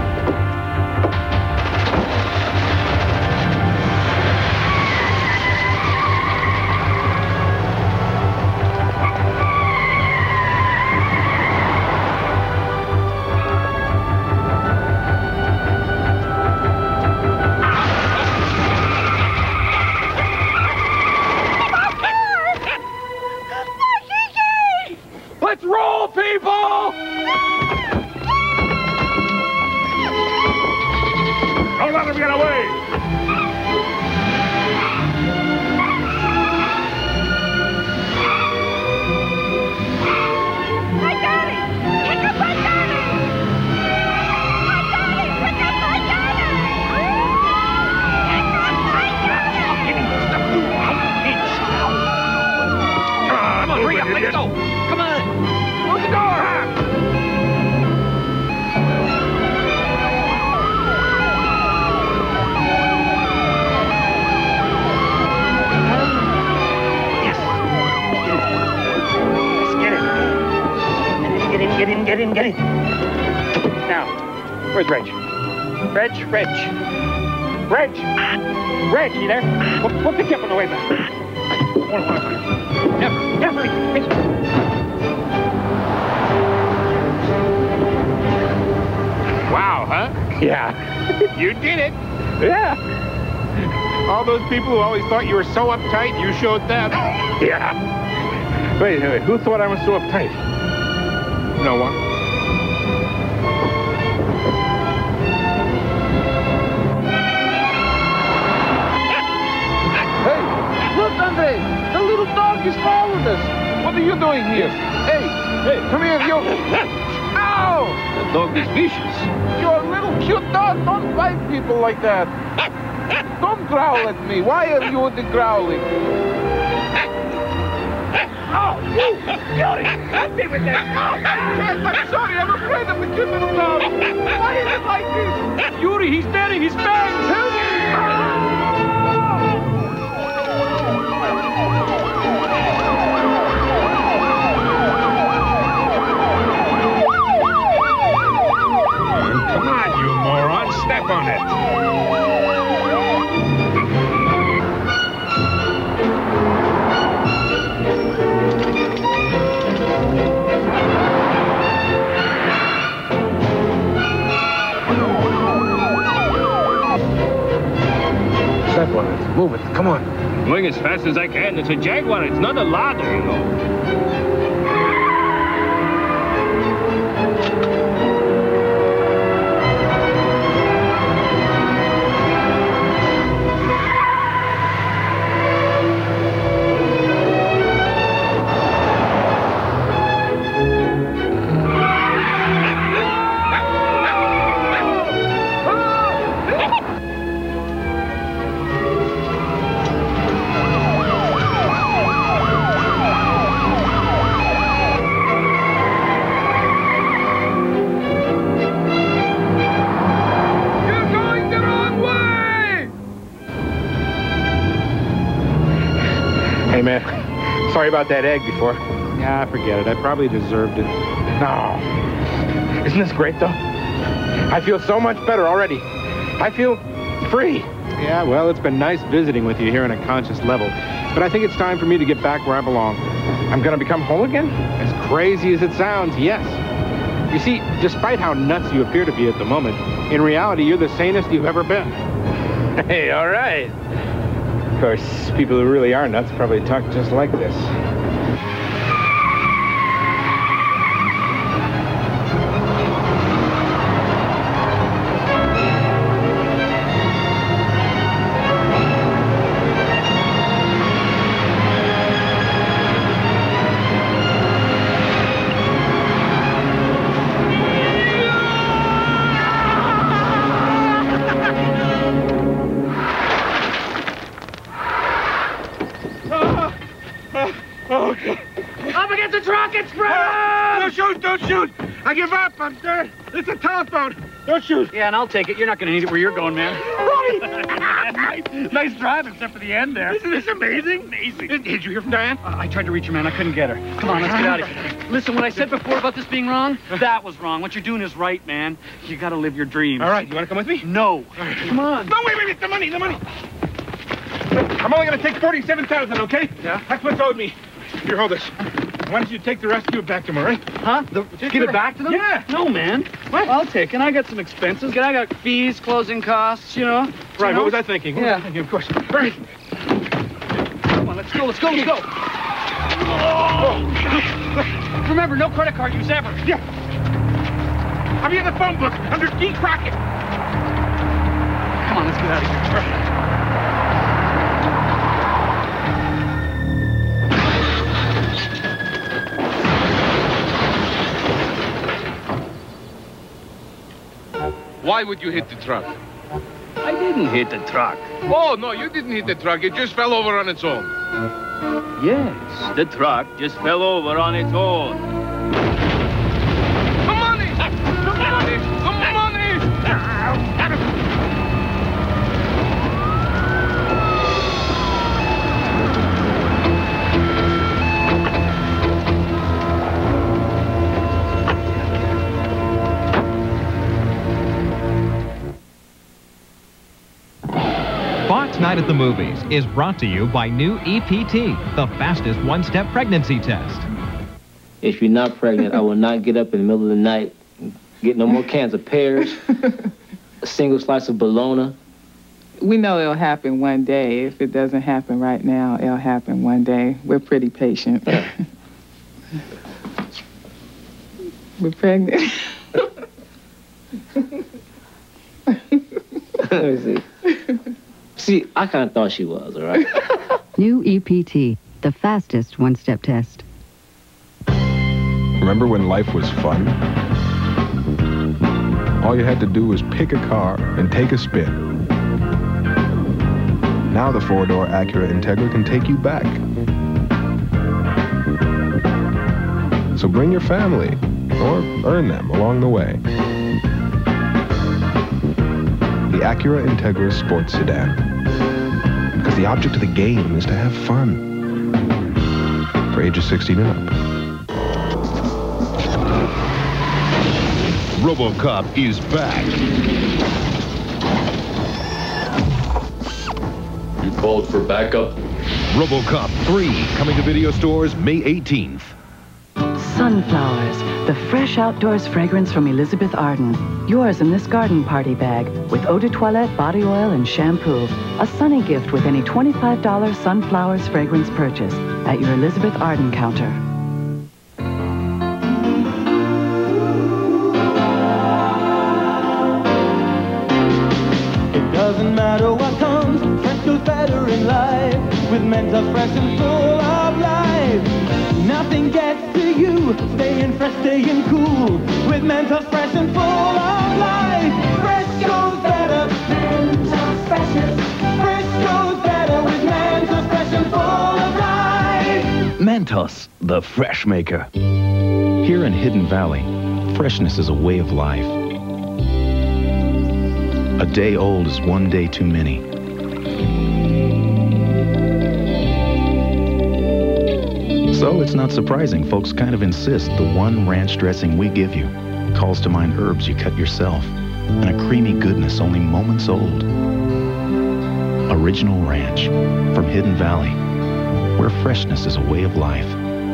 Let's roll, people! Don't let him get away! I got it! Pick up my gun! I got it! Pick up my gun! Pick up my gun! Give me the blue outfit! Come on, hurry up, let's go! Come on! Close the door! Yes! Get in! Get in, get in, get in, get in! Now, where's Reg? Reg, Reg! Reg! Reg, you there? We'll, we'll pick you up on the way back. One, one, one. Never, never, never. Wow, huh? Yeah. You did it. Yeah. All those people who always thought you were so uptight, you showed them. Yeah. Wait, wait, who thought I was so uptight? No one. Hey, look, Andre! The little dog is following us. What are you doing here? Hey, hey, come here, you. Ow! The dog is vicious. You're a little cute dog. Don't bite people like that. Don't growl at me. Why are you the growling? Oh, you! Yuri! Help me with that! Oh, I can't! I'm sorry. I'm afraid of the cute little dog. Why is it like this? Yuri, he's baring his fangs. Help me! Come on, you moron. Step on it. Step on it. Move it. Come on. I'm going as fast as I can. It's a Jaguar. It's not a Lada, you know. Hey, man. Sorry about that egg before. Yeah, forget it. I probably deserved it. No. Isn't this great, though? I feel so much better already. I feel free. Yeah, well, it's been nice visiting with you here on a conscious level. But I think it's time for me to get back where I belong. I'm gonna become whole again? As crazy as it sounds, yes. You see, despite how nuts you appear to be at the moment, in reality, you're the sanest you've ever been. Hey, all right. Of course, people who really are nuts probably talk just like this. Up against the truck, it's Fred! Don't shoot, don't shoot! I give up, I'm done. It's a telephone. Don't shoot. Yeah, and I'll take it. You're not going to need it where you're going, man. nice, nice drive, except for the end there. Isn't this amazing? Amazing. Did, did you hear from Diane? Uh, I tried to reach her, man. I couldn't get her. Come on, let's get out of here. Listen, what I said before about this being wrong, that was wrong. What you're doing is right, man. You got to live your dreams. All right, you want to come with me? No. Right. Come on. No, wait, wait, wait, the money, the money. I'm only going to take forty-seven thousand, okay? Yeah? That's what's owed me. Here, hold this. Why don't you take the rest, give it back to them, all right? Huh? The, give it back to them? Yeah. No, man. What? I'll take it. I got some expenses. I got fees, closing costs, you know. Right, you know? what was I thinking? What yeah. was I thinking? Of course. Right. Come on, let's go, let's go, let's go. Oh. Remember, no credit card use ever. Yeah. I'm in the phone book under D. Crockett. Come on, let's get out of here. Right. Why would you hit the truck? I didn't hit the truck. Oh, no, you didn't hit the truck. It just fell over on its own. Yes, the truck just fell over on its own. The money! The money! The money! Fox Night at the Movies is brought to you by new E P T, the fastest one-step pregnancy test. If you're not pregnant, I will not get up in the middle of the night, get no more cans of pears, a single slice of bologna. We know it'll happen one day. If it doesn't happen right now, it'll happen one day. We're pretty patient. We're pregnant. Let me see. See, I kind of thought she was, all right? New E P T, the fastest one-step test. Remember when life was fun? All you had to do was pick a car and take a spin. Now the four-door Acura Integra can take you back. So bring your family, or earn them along the way. The Acura Integra Sports Sedan. Because the object of the game is to have fun. For ages sixteen and up. RoboCop is back. You called for backup? RoboCop three, coming to video stores May eighteenth. Sunflowers, the fresh outdoors fragrance from Elizabeth Arden. Yours in this garden party bag with eau de toilette, body oil, and shampoo. A sunny gift with any twenty-five dollar Sunflowers fragrance purchase at your Elizabeth Arden counter. It doesn't matter what comes, fresh goes better in life. With Mentos fresh and full of life. Nothing gets to you, staying fresh, staying cool. With Mentos fresh and full of life. Fresh goes better. Mentos fresh. Fresh goes better with Mentos fresh and full of life. Mentos, the fresh maker. Here in Hidden Valley, freshness is a way of life. A day old is one day too many. So it's not surprising folks kind of insist the one ranch dressing we give you calls to mind herbs you cut yourself and a creamy goodness only moments old. Original Ranch from Hidden Valley, where freshness is a way of life.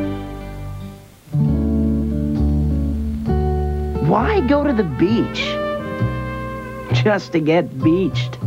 Why go to the beach? Just to get beached.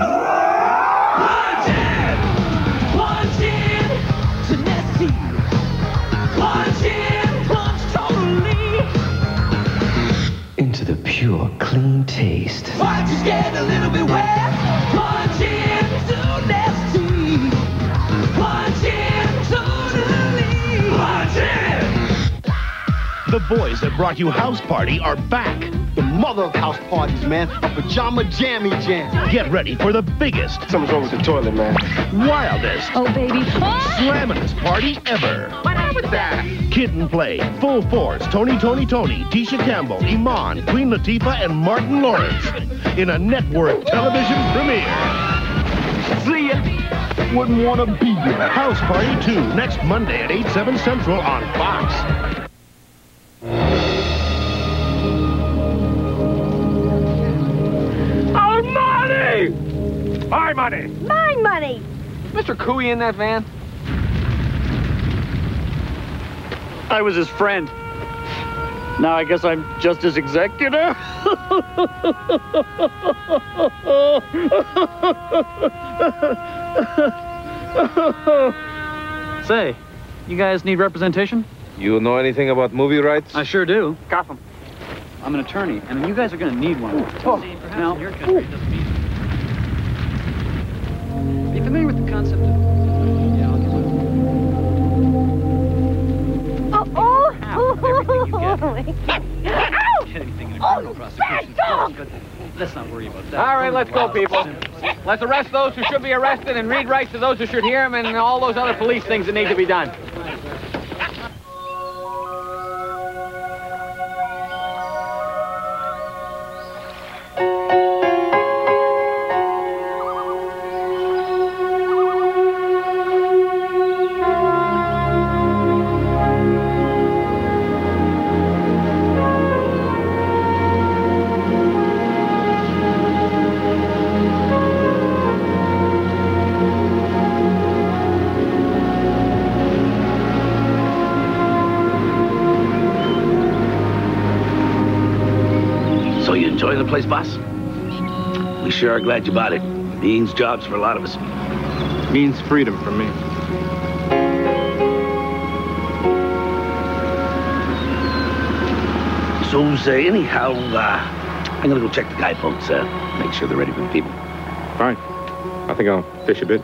Into the pure, clean taste. Why just get a little bit wet? Plunge into nasty. Plunge in totally. Plunge in. The boys that brought you House Party are back. The mother of house parties, man. A pajama jammy jam. Get ready for the biggest. Something's wrong with the toilet, man. Wildest. Oh, baby. Slamminest party ever. What happened with that? Kid and Play, Full Force, Tony, Tony, Tony, Tisha Campbell, Iman, Queen Latifah, and Martin Lawrence in a network television premiere. See ya. Wouldn't want to be here. House Party two, next Monday at eight, seven Central on Fox. Our money! My money! My money! Mister Cooey in that van? I was his friend. Now I guess I'm just his executor? Say, you guys need representation? You know anything about movie rights? I sure do. Cop him. I'm an attorney, and you guys are going to need one. Oh. See, perhaps now, in your country it doesn't mean... Are you familiar with the concept of... Yeah, I'll get one. Oh, oh! Everything you get. Ow! Get anything in a criminal prosecution. dog! But let's not worry about that. All right, let's go, people. Let's arrest those who should be arrested and read rights to those who should hear them and all those other police things that need to be done. Enjoying the place, boss? We sure are glad you bought it. Means jobs for a lot of us. Means freedom for me. So, say, anyhow, uh, I'm gonna go check the guide boats, uh, make sure they're ready for the people. Fine. I think I'll fish a bit.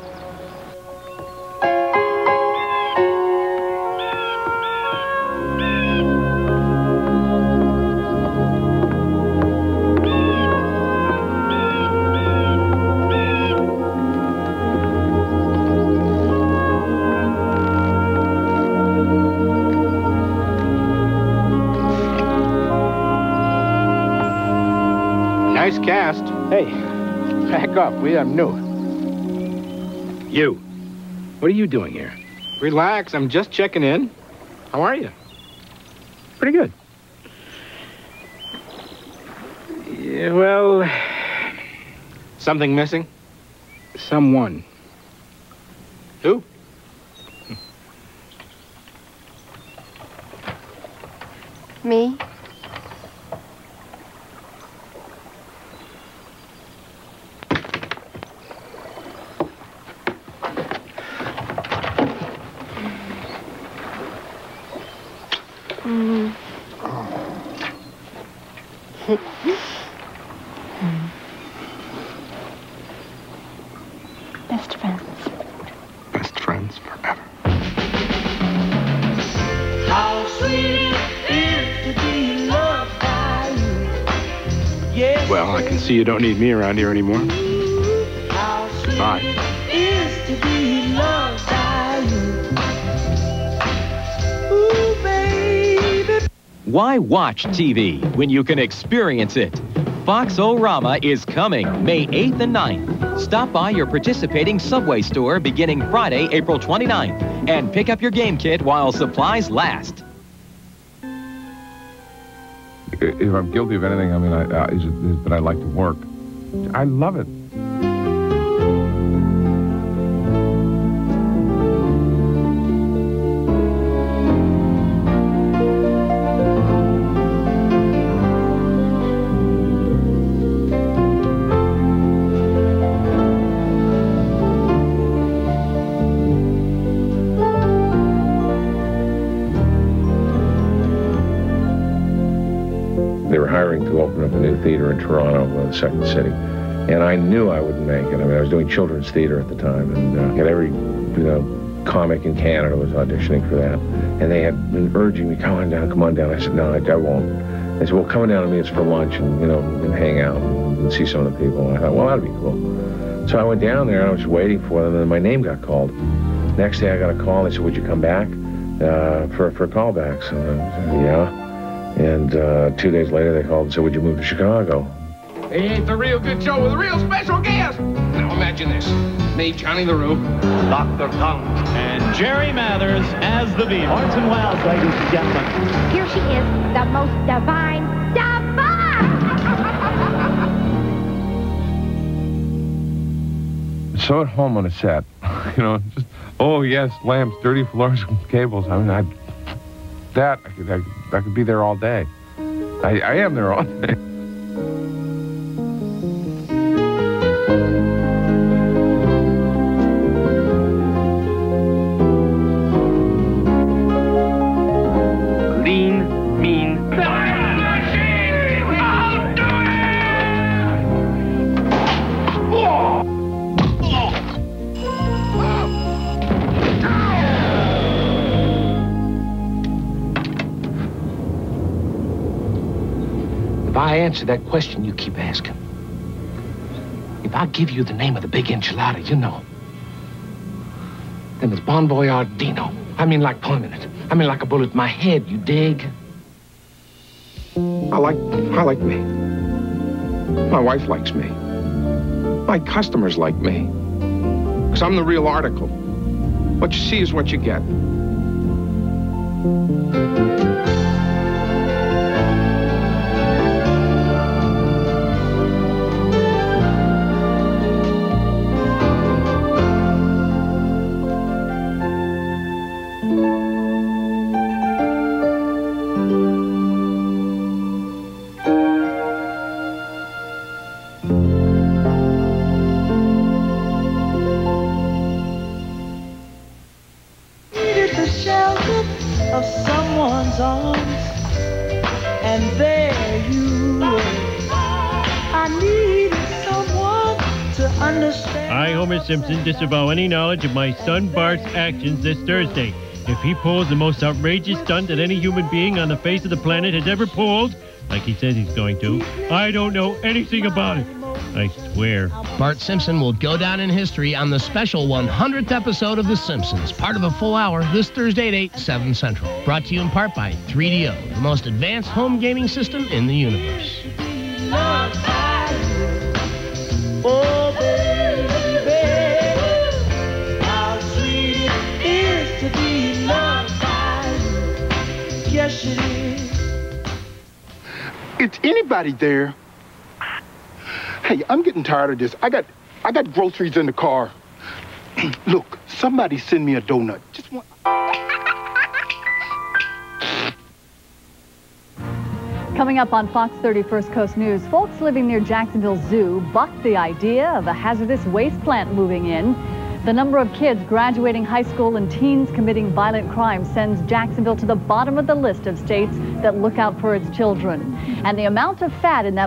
Nice cast. Hey, back up. We are new. You. What are you doing here? Relax. I'm just checking in. How are you? Pretty good. Yeah, well... Something missing? Someone. Who? Me? Mm. Best friends. Best friends forever. How sweet it is to be loved by you. Yes, Well, I can see you don't need me around here anymore. how sweet Bye. it is to be loved by you. Ooh, baby. Why watch T V when you can experience it? Fox-O-Rama is coming May eighth and ninth. Stop by your participating Subway store beginning Friday, April twenty-ninth, and pick up your game kit while supplies last. If I'm guilty of anything, I mean, I, uh, is, it, is that I like to work. I love it. They were hiring to open up a new theater in Toronto, uh, the Second City. And I knew I wouldn't make it. I mean, I was doing children's theater at the time, and uh, had every, you know, comic in Canada was auditioning for that. And they had been urging me, come on down, come on down. I said, no, I, I won't. They said, well, come down to me, it's for lunch, and, you know, we can hang out and, and see some of the people. And I thought, well, that'd be cool. So I went down there, and I was waiting for them, and then my name got called. Next day, I got a call. They said, would you come back uh, for, for callbacks? And I said, yeah. And uh, two days later, they called and said, would you move to Chicago? Hey, it's a real good show with a real special guest. Now imagine this. Me, Johnny LaRue, Doctor Kong, and Jerry Mathers as the Beaver. Arts and Wells, ladies and gentlemen. Here she is, the most divine, divine! So at home on a set, you know, just, oh yes, lamps, dirty floors, cables. I mean, I, that, I could, I, I could be there all day. I, I am there all day. Lean, mean. If I answer that question you keep asking, if I give you the name of the big enchilada, you know, then it's Bon Voyard Dino. I mean like permanent. I mean like a bullet in my head, you dig? I like, I like me. My wife likes me. My customers like me. Because I'm the real article. What you see is what you get. Of someone's arms, and there you were. I needed someone to understand. I, Homer Simpson, disavow any knowledge of my son Bart's actions this Thursday. If he pulls the most outrageous stunt that any human being on the face of the planet has ever pulled, like he says he's going to, I don't know anything about it. I swear. Bart Simpson will go down in history on the special one hundredth episode of The Simpsons, part of a full hour this Thursday at eight, seven Central. Brought to you in part by three D O, the most advanced home gaming system in the universe. Oh, baby, how sweet it is to be loved by you. Yes, it is. Is anybody there? Hey, I'm getting tired of this. I got, I got groceries in the car. Look, somebody send me a donut. Just one. Coming up on Fox thirty-first Coast News, folks living near Jacksonville Zoo bucked the idea of a hazardous waste plant moving in. The number of kids graduating high school and teens committing violent crimes sends Jacksonville to the bottom of the list of states that look out for its children. And the amount of fat in that